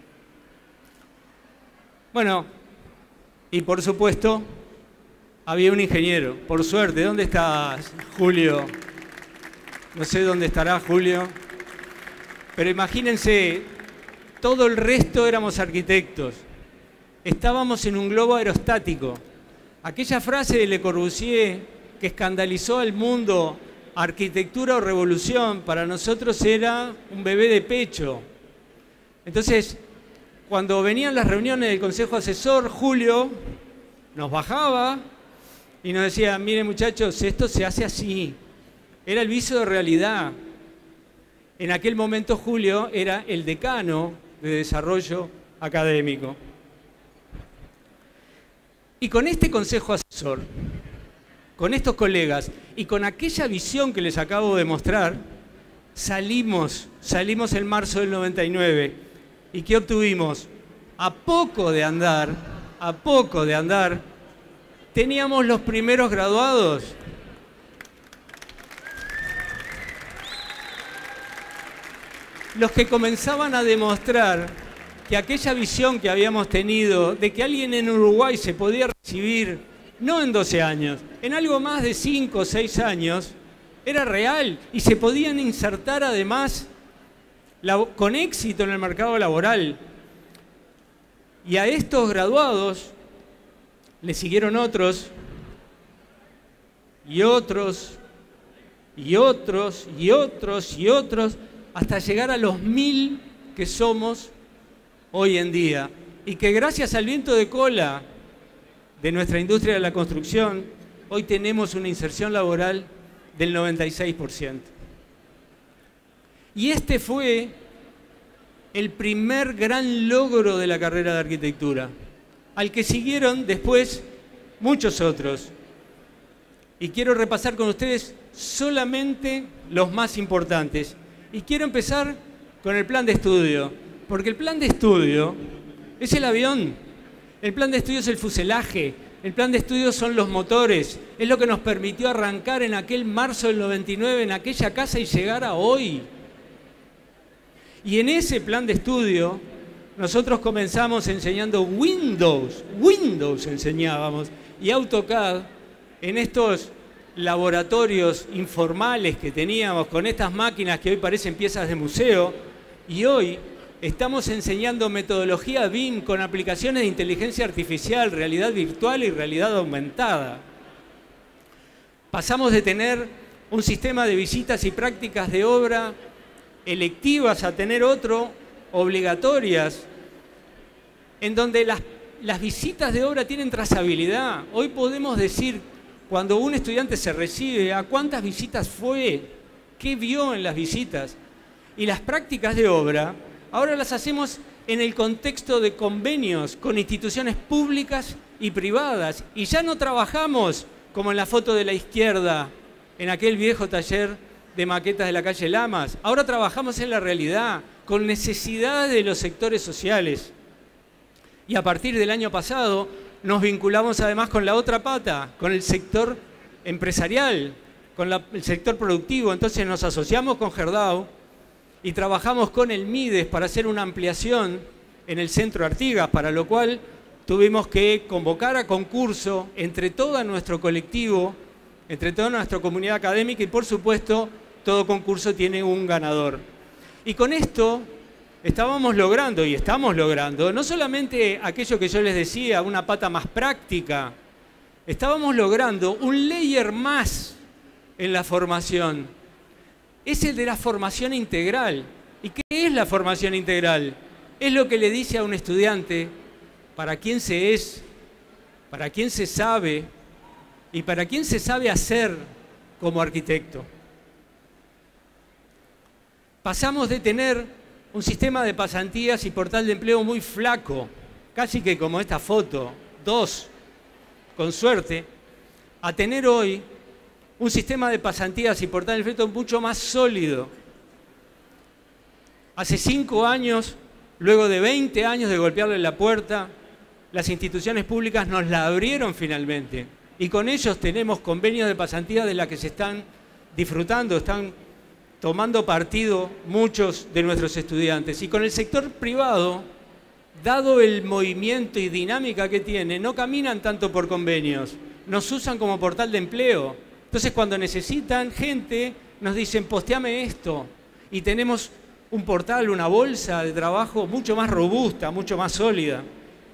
Bueno, y por supuesto, había un ingeniero, por suerte. ¿Dónde estás, Julio? No sé dónde estará Julio, pero imagínense, todo el resto éramos arquitectos. Estábamos en un globo aerostático. Aquella frase de Le Corbusier que escandalizó al mundo, arquitectura o revolución, para nosotros era un bebé de pecho. Entonces, cuando venían las reuniones del Consejo Asesor, Julio nos bajaba y nos decía, miren muchachos, esto se hace así. Era el viso de realidad. En aquel momento Julio era el decano de desarrollo académico. Y con este consejo asesor, con estos colegas y con aquella visión que les acabo de mostrar, salimos, salimos en marzo del noventa y nueve. ¿Y qué obtuvimos? A poco de andar, a poco de andar, teníamos los primeros graduados. Los que comenzaban a demostrar que aquella visión que habíamos tenido de que alguien en Uruguay se podía recibir, no en doce años, en algo más de cinco o seis años, era real y se podían insertar además con éxito en el mercado laboral. Y a estos graduados le siguieron otros, y otros, y otros, y otros, y otros, hasta llegar a los mil que somos hoy en día. Y que gracias al viento de cola de nuestra industria de la construcción, hoy tenemos una inserción laboral del noventa y seis por ciento. Y este fue el primer gran logro de la carrera de arquitectura, al que siguieron después muchos otros. Y quiero repasar con ustedes solamente los más importantes. Y quiero empezar con el plan de estudio, porque el plan de estudio es el avión, el plan de estudio es el fuselaje, el plan de estudio son los motores, es lo que nos permitió arrancar en aquel marzo del noventa y nueve en aquella casa y llegar a hoy. Y en ese plan de estudio nosotros comenzamos enseñando Windows, Windows enseñábamos, y AutoCAD en estos laboratorios informales que teníamos con estas máquinas que hoy parecen piezas de museo, y hoy estamos enseñando metodología B I M con aplicaciones de inteligencia artificial, realidad virtual y realidad aumentada. Pasamos de tener un sistema de visitas y prácticas de obra electivas a tener otro obligatorias, en donde las, las visitas de obra tienen trazabilidad. Hoy podemos decir, cuando un estudiante se recibe, a cuántas visitas fue, qué vio en las visitas. Y las prácticas de obra, ahora las hacemos en el contexto de convenios con instituciones públicas y privadas. Y ya no trabajamos como en la foto de la izquierda, en aquel viejo taller de maquetas de la calle Lamas. Ahora trabajamos en la realidad, con necesidades de los sectores sociales. Y a partir del año pasado nos vinculamos además con la otra pata, con el sector empresarial, con la, el sector productivo. Entonces nos asociamos con Gerdau y trabajamos con el MIDES para hacer una ampliación en el centro Artigas, para lo cual tuvimos que convocar a concurso entre todo nuestro colectivo, entre toda nuestra comunidad académica, y por supuesto todo concurso tiene un ganador. Y con esto estábamos logrando, y estamos logrando, no solamente aquello que yo les decía, una pata más práctica, estábamos logrando un layer más en la formación. Es el de la formación integral. ¿Y qué es la formación integral? Es lo que le dice a un estudiante para quién se es, para quién se sabe y para quién se sabe hacer como arquitecto. Pasamos de tener un sistema de pasantías y portal de empleo muy flaco, casi que como esta foto, dos, con suerte, a tener hoy un sistema de pasantías y portal de empleo mucho más sólido. Hace cinco años, luego de veinte años de golpearle la puerta, las instituciones públicas nos la abrieron finalmente. Y con ellos tenemos convenios de pasantía de la que se están disfrutando, están tomando partido muchos de nuestros estudiantes. Y con el sector privado, dado el movimiento y dinámica que tiene, no caminan tanto por convenios, nos usan como portal de empleo. Entonces, cuando necesitan gente, nos dicen, posteame esto. Y tenemos un portal, una bolsa de trabajo mucho más robusta, mucho más sólida.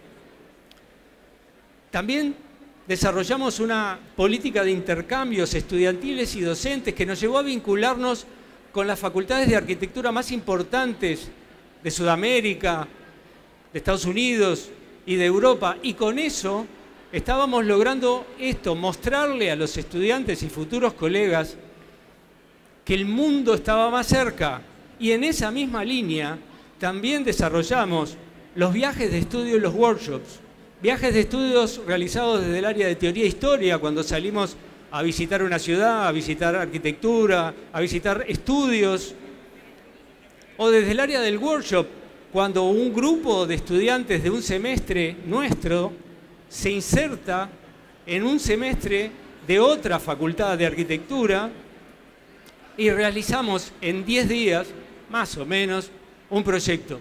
También desarrollamos una política de intercambios estudiantiles y docentes que nos llevó a vincularnos con las facultades de arquitectura más importantes de Sudamérica, de Estados Unidos y de Europa. Y con eso estábamos logrando esto, mostrarle a los estudiantes y futuros colegas que el mundo estaba más cerca. Y en esa misma línea también desarrollamos los viajes de estudio y los workshops. Viajes de estudios realizados desde el área de teoría e historia, cuando salimos a visitar una ciudad, a visitar arquitectura, a visitar estudios. O desde el área del workshop, cuando un grupo de estudiantes de un semestre nuestro se inserta en un semestre de otra facultad de arquitectura y realizamos en diez días, más o menos, un proyecto.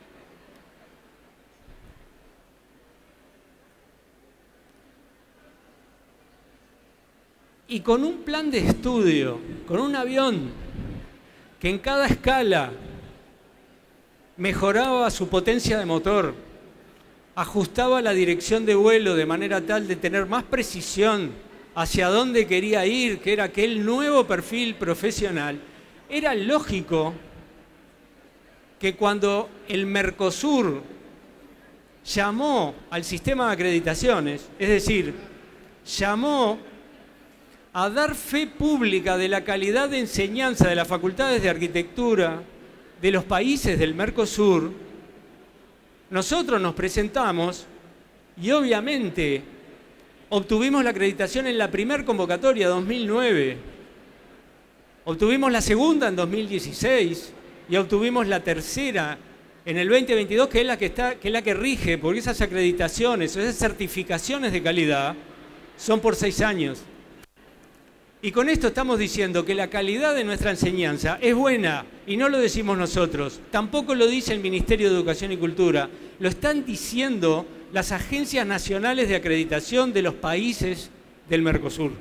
Y con un plan de estudio, con un avión que en cada escala mejoraba su potencia de motor, ajustaba la dirección de vuelo de manera tal de tener más precisión hacia dónde quería ir, que era aquel nuevo perfil profesional, era lógico que cuando el Mercosur llamó al sistema de acreditaciones, es decir, llamó a dar fe pública de la calidad de enseñanza de las facultades de arquitectura de los países del Mercosur, nosotros nos presentamos y obviamente obtuvimos la acreditación en la primera convocatoria, dos mil nueve, obtuvimos la segunda en dos mil dieciséis y obtuvimos la tercera en el veinte veintidós, que es la que, está, que es la que rige, porque esas acreditaciones o esas certificaciones de calidad son por seis años. Y con esto estamos diciendo que la calidad de nuestra enseñanza es buena, y no lo decimos nosotros, tampoco lo dice el Ministerio de Educación y Cultura, lo están diciendo las agencias nacionales de acreditación de los países del Mercosur.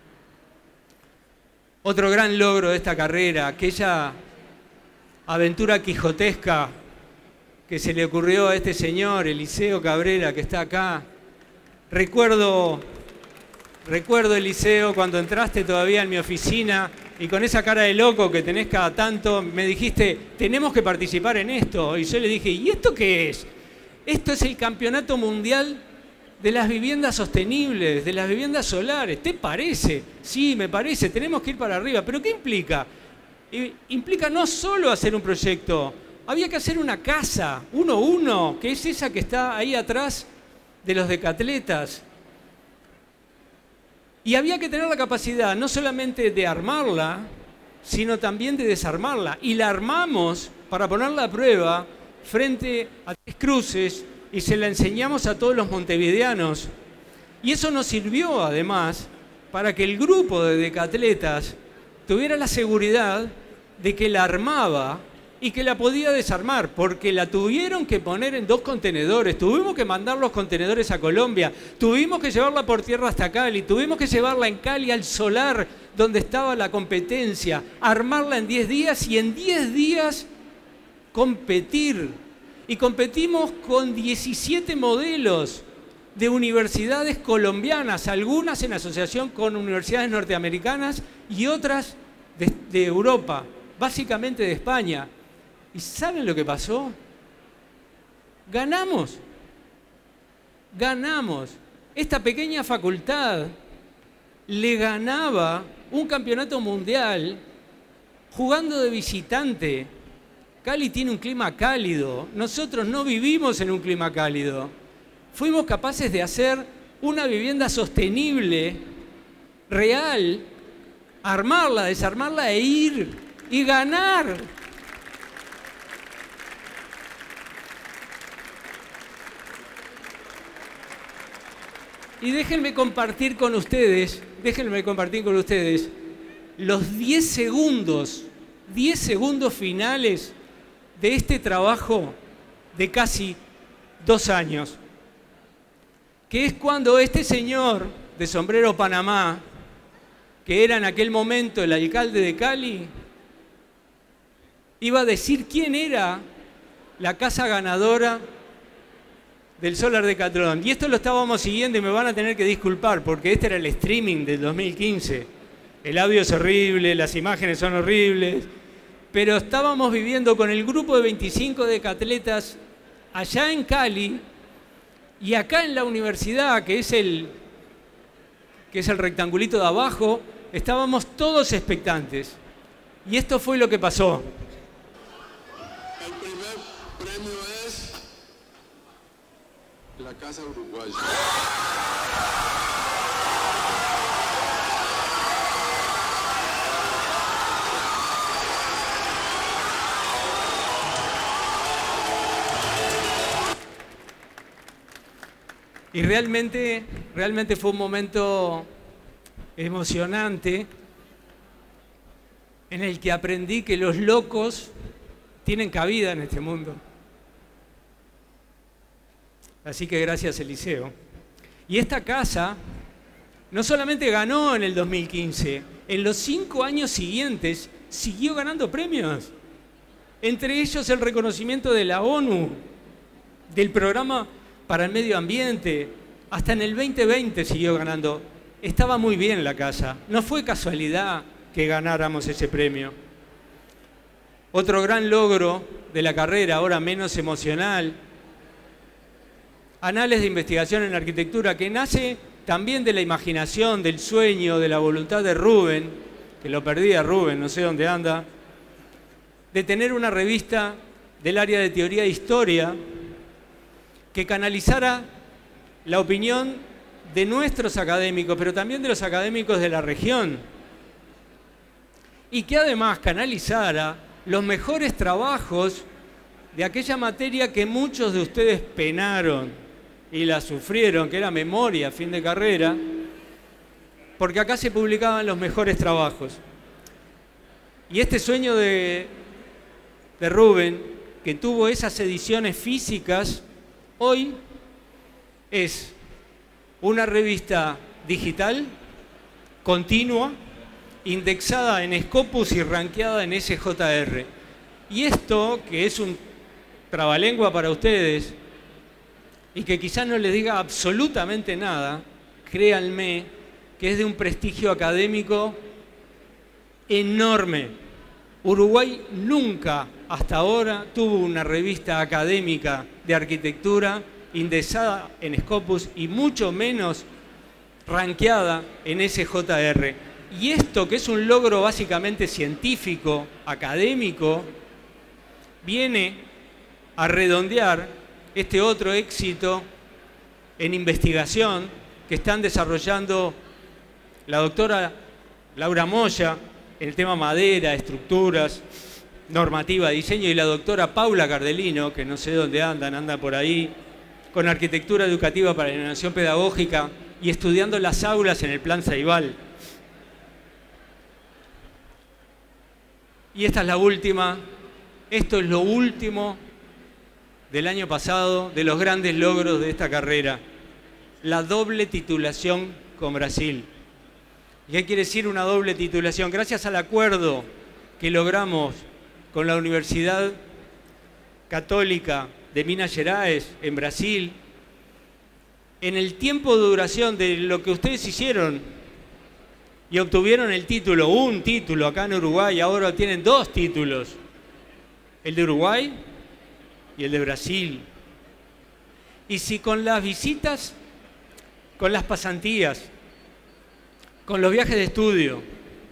Otro gran logro de esta carrera, aquella aventura quijotesca que se le ocurrió a este señor, Eliseo Cabrera, que está acá. Recuerdo... Recuerdo, Eliseo, cuando entraste todavía en mi oficina y con esa cara de loco que tenés cada tanto, me dijiste, tenemos que participar en esto. Y yo le dije, ¿y esto qué es? Esto es el Campeonato Mundial de las Viviendas Sostenibles, de las viviendas solares. ¿Te parece? Sí, me parece, tenemos que ir para arriba. ¿Pero qué implica? Implica no solo hacer un proyecto, había que hacer una casa, uno a uno, que es esa que está ahí atrás de los decatletas. Y había que tener la capacidad no solamente de armarla, sino también de desarmarla. Y la armamos para ponerla a prueba frente a Tres Cruces y se la enseñamos a todos los montevideanos. Y eso nos sirvió, además, para que el grupo de decatletas tuviera la seguridad de que la armaba y que la podía desarmar, porque la tuvieron que poner en dos contenedores, tuvimos que mandar los contenedores a Colombia, tuvimos que llevarla por tierra hasta Cali, tuvimos que llevarla en Cali al solar donde estaba la competencia, armarla en diez días y en diez días competir. Y competimos con diecisiete modelos de universidades colombianas, algunas en asociación con universidades norteamericanas y otras de, de Europa, básicamente de España. ¿Y saben lo que pasó? Ganamos. Ganamos. Esta pequeña facultad le ganaba un campeonato mundial jugando de visitante. Cali tiene un clima cálido. Nosotros no vivimos en un clima cálido. Fuimos capaces de hacer una vivienda sostenible, real, armarla, desarmarla e ir y ganar. Y déjenme compartir con ustedes, déjenme compartir con ustedes los diez segundos, diez segundos finales de este trabajo de casi dos años, que es cuando este señor de sombrero Panamá, que era en aquel momento el alcalde de Cali, iba a decir quién era la casa ganadora del Solar Decathlon. Y esto lo estábamos siguiendo y me van a tener que disculpar porque este era el streaming del dos mil quince. El audio es horrible, las imágenes son horribles, pero estábamos viviendo con el grupo de veinticinco decatletas allá en Cali y acá en la universidad, que es el, que es el rectangulito de abajo, estábamos todos expectantes. Y esto fue lo que pasó. El primer premio es la Casa Uruguaya. Y realmente, realmente fue un momento emocionante en el que aprendí que los locos tienen cabida en este mundo. Así que gracias, Eliseo. Y esta casa no solamente ganó en el dos mil quince, en los cinco años siguientes siguió ganando premios. Entre ellos el reconocimiento de la ONU, del programa para el medio ambiente. Hasta en el veinte veinte siguió ganando. Estaba muy bien la casa. No fue casualidad que ganáramos ese premio. Otro gran logro de la carrera, ahora menos emocional, Anales de Investigación en Arquitectura, que nace también de la imaginación, del sueño, de la voluntad de Rubén, que lo perdí a Rubén, no sé dónde anda, de tener una revista del área de teoría e historia que canalizara la opinión de nuestros académicos, pero también de los académicos de la región, y que además canalizara los mejores trabajos de aquella materia que muchos de ustedes penaron y la sufrieron, que era memoria, fin de carrera, porque acá se publicaban los mejores trabajos. Y este sueño de, de Rubén, que tuvo esas ediciones físicas, hoy es una revista digital, continua, indexada en Scopus y rankeada en S J R. Y esto, que es un trabalengua para ustedes, y que quizás no les diga absolutamente nada, créanme que es de un prestigio académico enorme. Uruguay nunca hasta ahora tuvo una revista académica de arquitectura indexada en Scopus y mucho menos rankeada en S J R. Y esto, que es un logro básicamente científico, académico, viene a redondear este otro éxito en investigación que están desarrollando la doctora Laura Moya en el tema madera, estructuras, normativa, diseño, y la doctora Paula Cardelino, que no sé dónde andan, anda por ahí, con arquitectura educativa para la innovación pedagógica y estudiando las aulas en el Plan Ceibal. Y esta es la última, esto es lo último del año pasado, de los grandes logros de esta carrera, la doble titulación con Brasil. ¿Y qué quiere decir una doble titulación? Gracias al acuerdo que logramos con la Universidad Católica de Minas Gerais en Brasil, en el tiempo de duración de lo que ustedes hicieron y obtuvieron el título, un título acá en Uruguay, ahora tienen dos títulos, el de Uruguay y el de Brasil. Y si con las visitas, con las pasantías, con los viajes de estudio,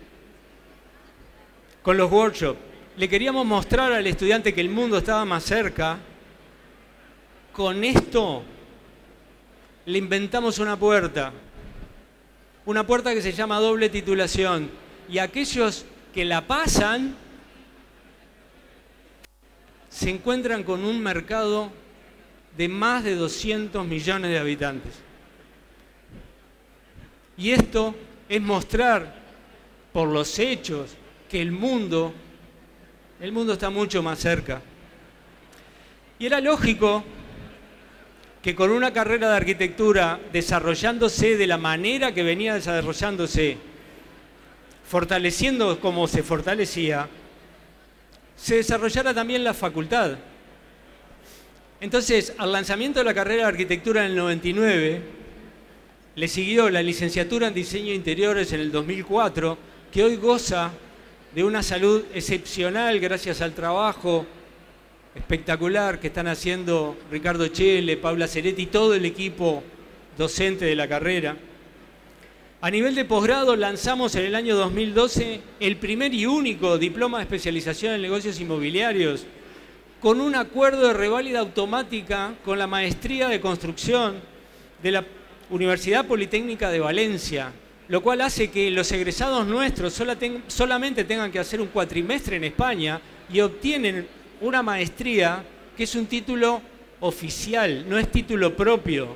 con los workshops, le queríamos mostrar al estudiante que el mundo estaba más cerca, con esto le inventamos una puerta, una puerta que se llama doble titulación, y aquellos que la pasan se encuentran con un mercado de más de doscientos millones de habitantes. Y esto es mostrar por los hechos que el mundo, el mundo está mucho más cerca. Y era lógico que con una carrera de arquitectura desarrollándose de la manera que venía desarrollándose, fortaleciendo como se fortalecía, se desarrollara también la facultad. Entonces, al lanzamiento de la carrera de arquitectura en el noventa y nueve, le siguió la licenciatura en diseño de interiores en el dos mil cuatro, que hoy goza de una salud excepcional gracias al trabajo espectacular que están haciendo Ricardo Chele, Paula Ceretti y todo el equipo docente de la carrera. A nivel de posgrado lanzamos en el año dos mil doce el primer y único diploma de especialización en negocios inmobiliarios, con un acuerdo de reválida automática con la maestría de construcción de la Universidad Politécnica de Valencia, lo cual hace que los egresados nuestros solamente tengan que hacer un cuatrimestre en España y obtienen una maestría que es un título oficial, no es título propio.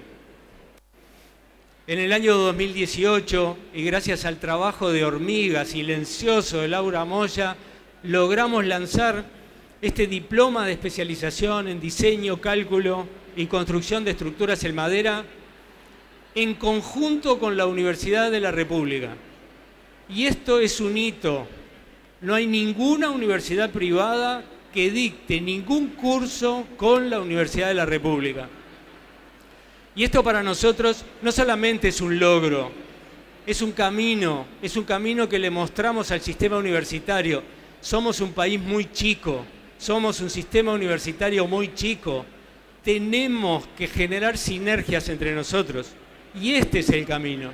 En el año dos mil dieciocho, y gracias al trabajo de hormiga silencioso de Laura Moya, logramos lanzar este diploma de especialización en diseño, cálculo y construcción de estructuras en madera en conjunto con la Universidad de la República. Y esto es un hito. No hay ninguna universidad privada que dicte ningún curso con la Universidad de la República. Y esto para nosotros no solamente es un logro, es un camino, es un camino que le mostramos al sistema universitario. Somos un país muy chico, somos un sistema universitario muy chico. Tenemos que generar sinergias entre nosotros. Y este es el camino.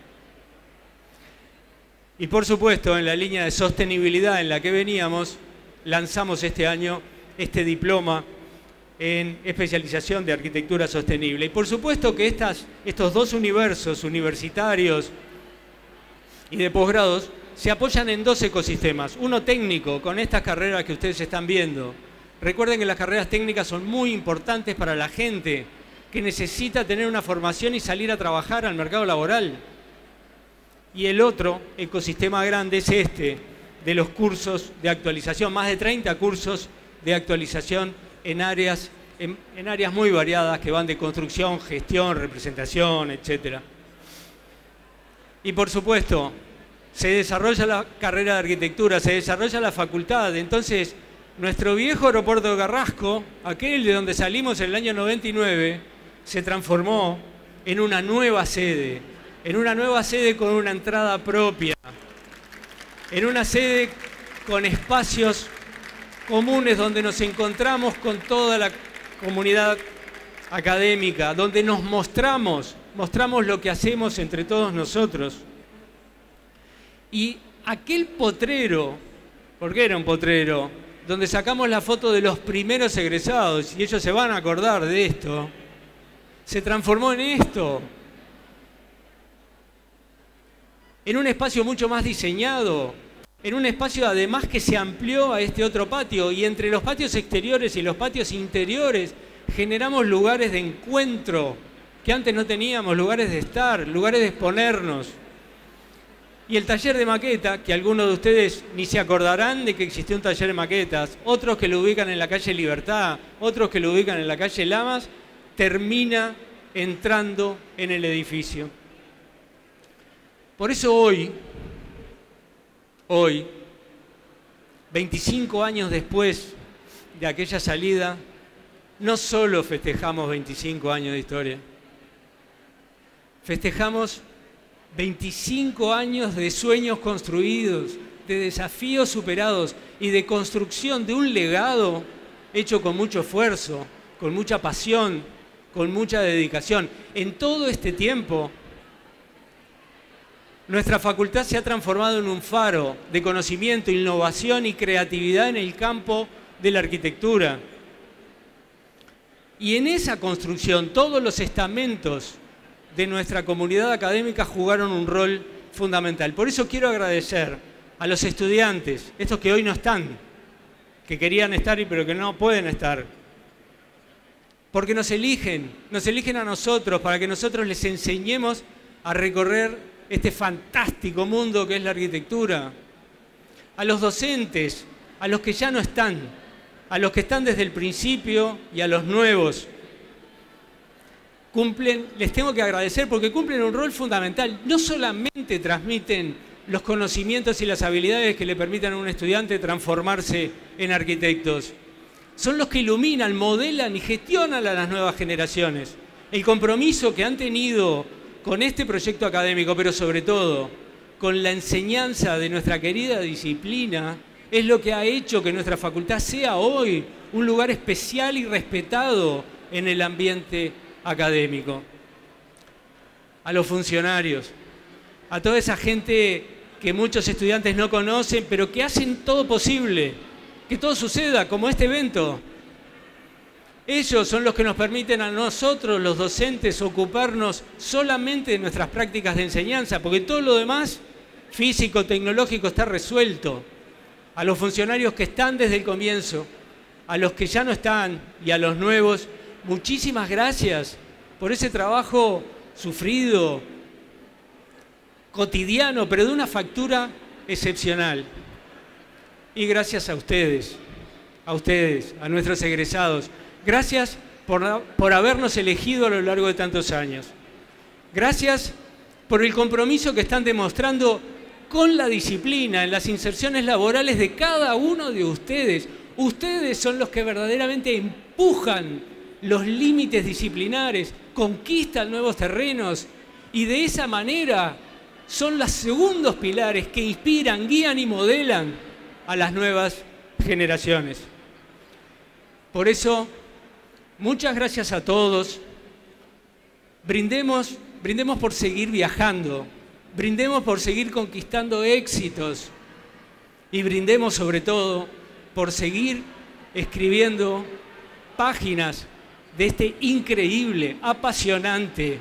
Y por supuesto, en la línea de sostenibilidad en la que veníamos, lanzamos este año este diploma en especialización de arquitectura sostenible. Y por supuesto que estas, estos dos universos, universitarios y de posgrados, se apoyan en dos ecosistemas. Uno técnico, con estas carreras que ustedes están viendo. Recuerden que las carreras técnicas son muy importantes para la gente que necesita tener una formación y salir a trabajar al mercado laboral. Y el otro ecosistema grande es este, de los cursos de actualización, más de treinta cursos de actualización en áreas, en, en áreas muy variadas que van de construcción, gestión, representación, etcétera. Y por supuesto, se desarrolla la carrera de arquitectura, se desarrolla la facultad. Entonces, nuestro viejo aeropuerto de Carrasco, aquel de donde salimos en el año noventa y nueve, se transformó en una nueva sede, en una nueva sede con una entrada propia, en una sede con espacios comunes donde nos encontramos con toda la comunidad académica, donde nos mostramos, mostramos lo que hacemos entre todos nosotros. Y aquel potrero, porque era un potrero, donde sacamos la foto de los primeros egresados, y ellos se van a acordar de esto, se transformó en esto. En un espacio mucho más diseñado, en un espacio además que se amplió a este otro patio, y entre los patios exteriores y los patios interiores generamos lugares de encuentro que antes no teníamos, lugares de estar, lugares de exponernos. Y el taller de maqueta, que algunos de ustedes ni se acordarán de que existió un taller de maquetas, otros que lo ubican en la calle Libertad, otros que lo ubican en la calle Lamas, termina entrando en el edificio. Por eso hoy, hoy, veinticinco años después de aquella salida, no solo festejamos veinticinco años de historia, festejamos veinticinco años de sueños construidos, de desafíos superados y de construcción de un legado hecho con mucho esfuerzo, con mucha pasión, con mucha dedicación. En todo este tiempo, nuestra facultad se ha transformado en un faro de conocimiento, innovación y creatividad en el campo de la arquitectura. Y en esa construcción, todos los estamentos de nuestra comunidad académica jugaron un rol fundamental. Por eso quiero agradecer a los estudiantes, estos que hoy no están, que querían estar y pero que no pueden estar, porque nos eligen, nos eligen a nosotros para que nosotros les enseñemos a recorrer este fantástico mundo que es la arquitectura. A los docentes, a los que ya no están, a los que están desde el principio y a los nuevos. Cumplen, les tengo que agradecer porque cumplen un rol fundamental. No solamente transmiten los conocimientos y las habilidades que le permitan a un estudiante transformarse en arquitectos. Son los que iluminan, modelan y gestionan a las nuevas generaciones. El compromiso que han tenido con este proyecto académico, pero sobre todo con la enseñanza de nuestra querida disciplina, es lo que ha hecho que nuestra facultad sea hoy un lugar especial y respetado en el ambiente académico. A los funcionarios, a toda esa gente que muchos estudiantes no conocen, pero que hacen todo posible, que todo suceda, como este evento. Ellos son los que nos permiten a nosotros, los docentes, ocuparnos solamente de nuestras prácticas de enseñanza, porque todo lo demás, físico, tecnológico, está resuelto. A los funcionarios que están desde el comienzo, a los que ya no están y a los nuevos, muchísimas gracias por ese trabajo sufrido, cotidiano, pero de una factura excepcional. Y gracias a ustedes, a ustedes, a nuestros egresados. Gracias por, por habernos elegido a lo largo de tantos años. Gracias por el compromiso que están demostrando con la disciplina en las inserciones laborales de cada uno de ustedes. Ustedes son los que verdaderamente empujan los límites disciplinares, conquistan nuevos terrenos y de esa manera son los segundos pilares que inspiran, guían y modelan a las nuevas generaciones. Por eso, muchas gracias a todos. Brindemos, brindemos por seguir viajando, brindemos por seguir conquistando éxitos y brindemos sobre todo por seguir escribiendo páginas de este increíble, apasionante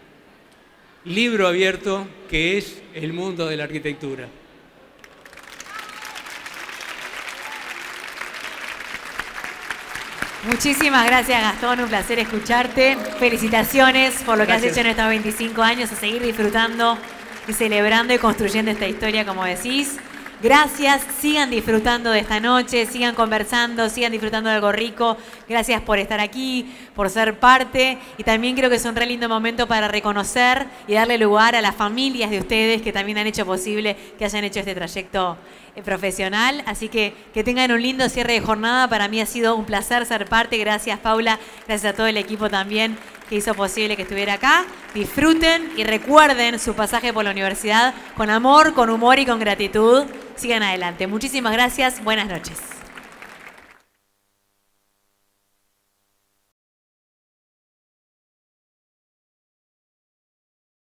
libro abierto que es el mundo de la arquitectura. Muchísimas gracias, Gastón, un placer escucharte. Felicitaciones por lo que Gracias. has hecho en estos veinticinco años, a seguir disfrutando y celebrando y construyendo esta historia, como decís. Gracias, sigan disfrutando de esta noche, sigan conversando, sigan disfrutando de algo rico. Gracias por estar aquí, por ser parte. Y también creo que es un re lindo momento para reconocer y darle lugar a las familias de ustedes que también han hecho posible que hayan hecho este trayecto eh, profesional. Así que que tengan un lindo cierre de jornada. Para mí ha sido un placer ser parte. Gracias, Paula. Gracias a todo el equipo también que hizo posible que estuviera acá. Disfruten y recuerden su pasaje por la universidad con amor, con humor y con gratitud. Sigan adelante. Muchísimas gracias. Buenas noches.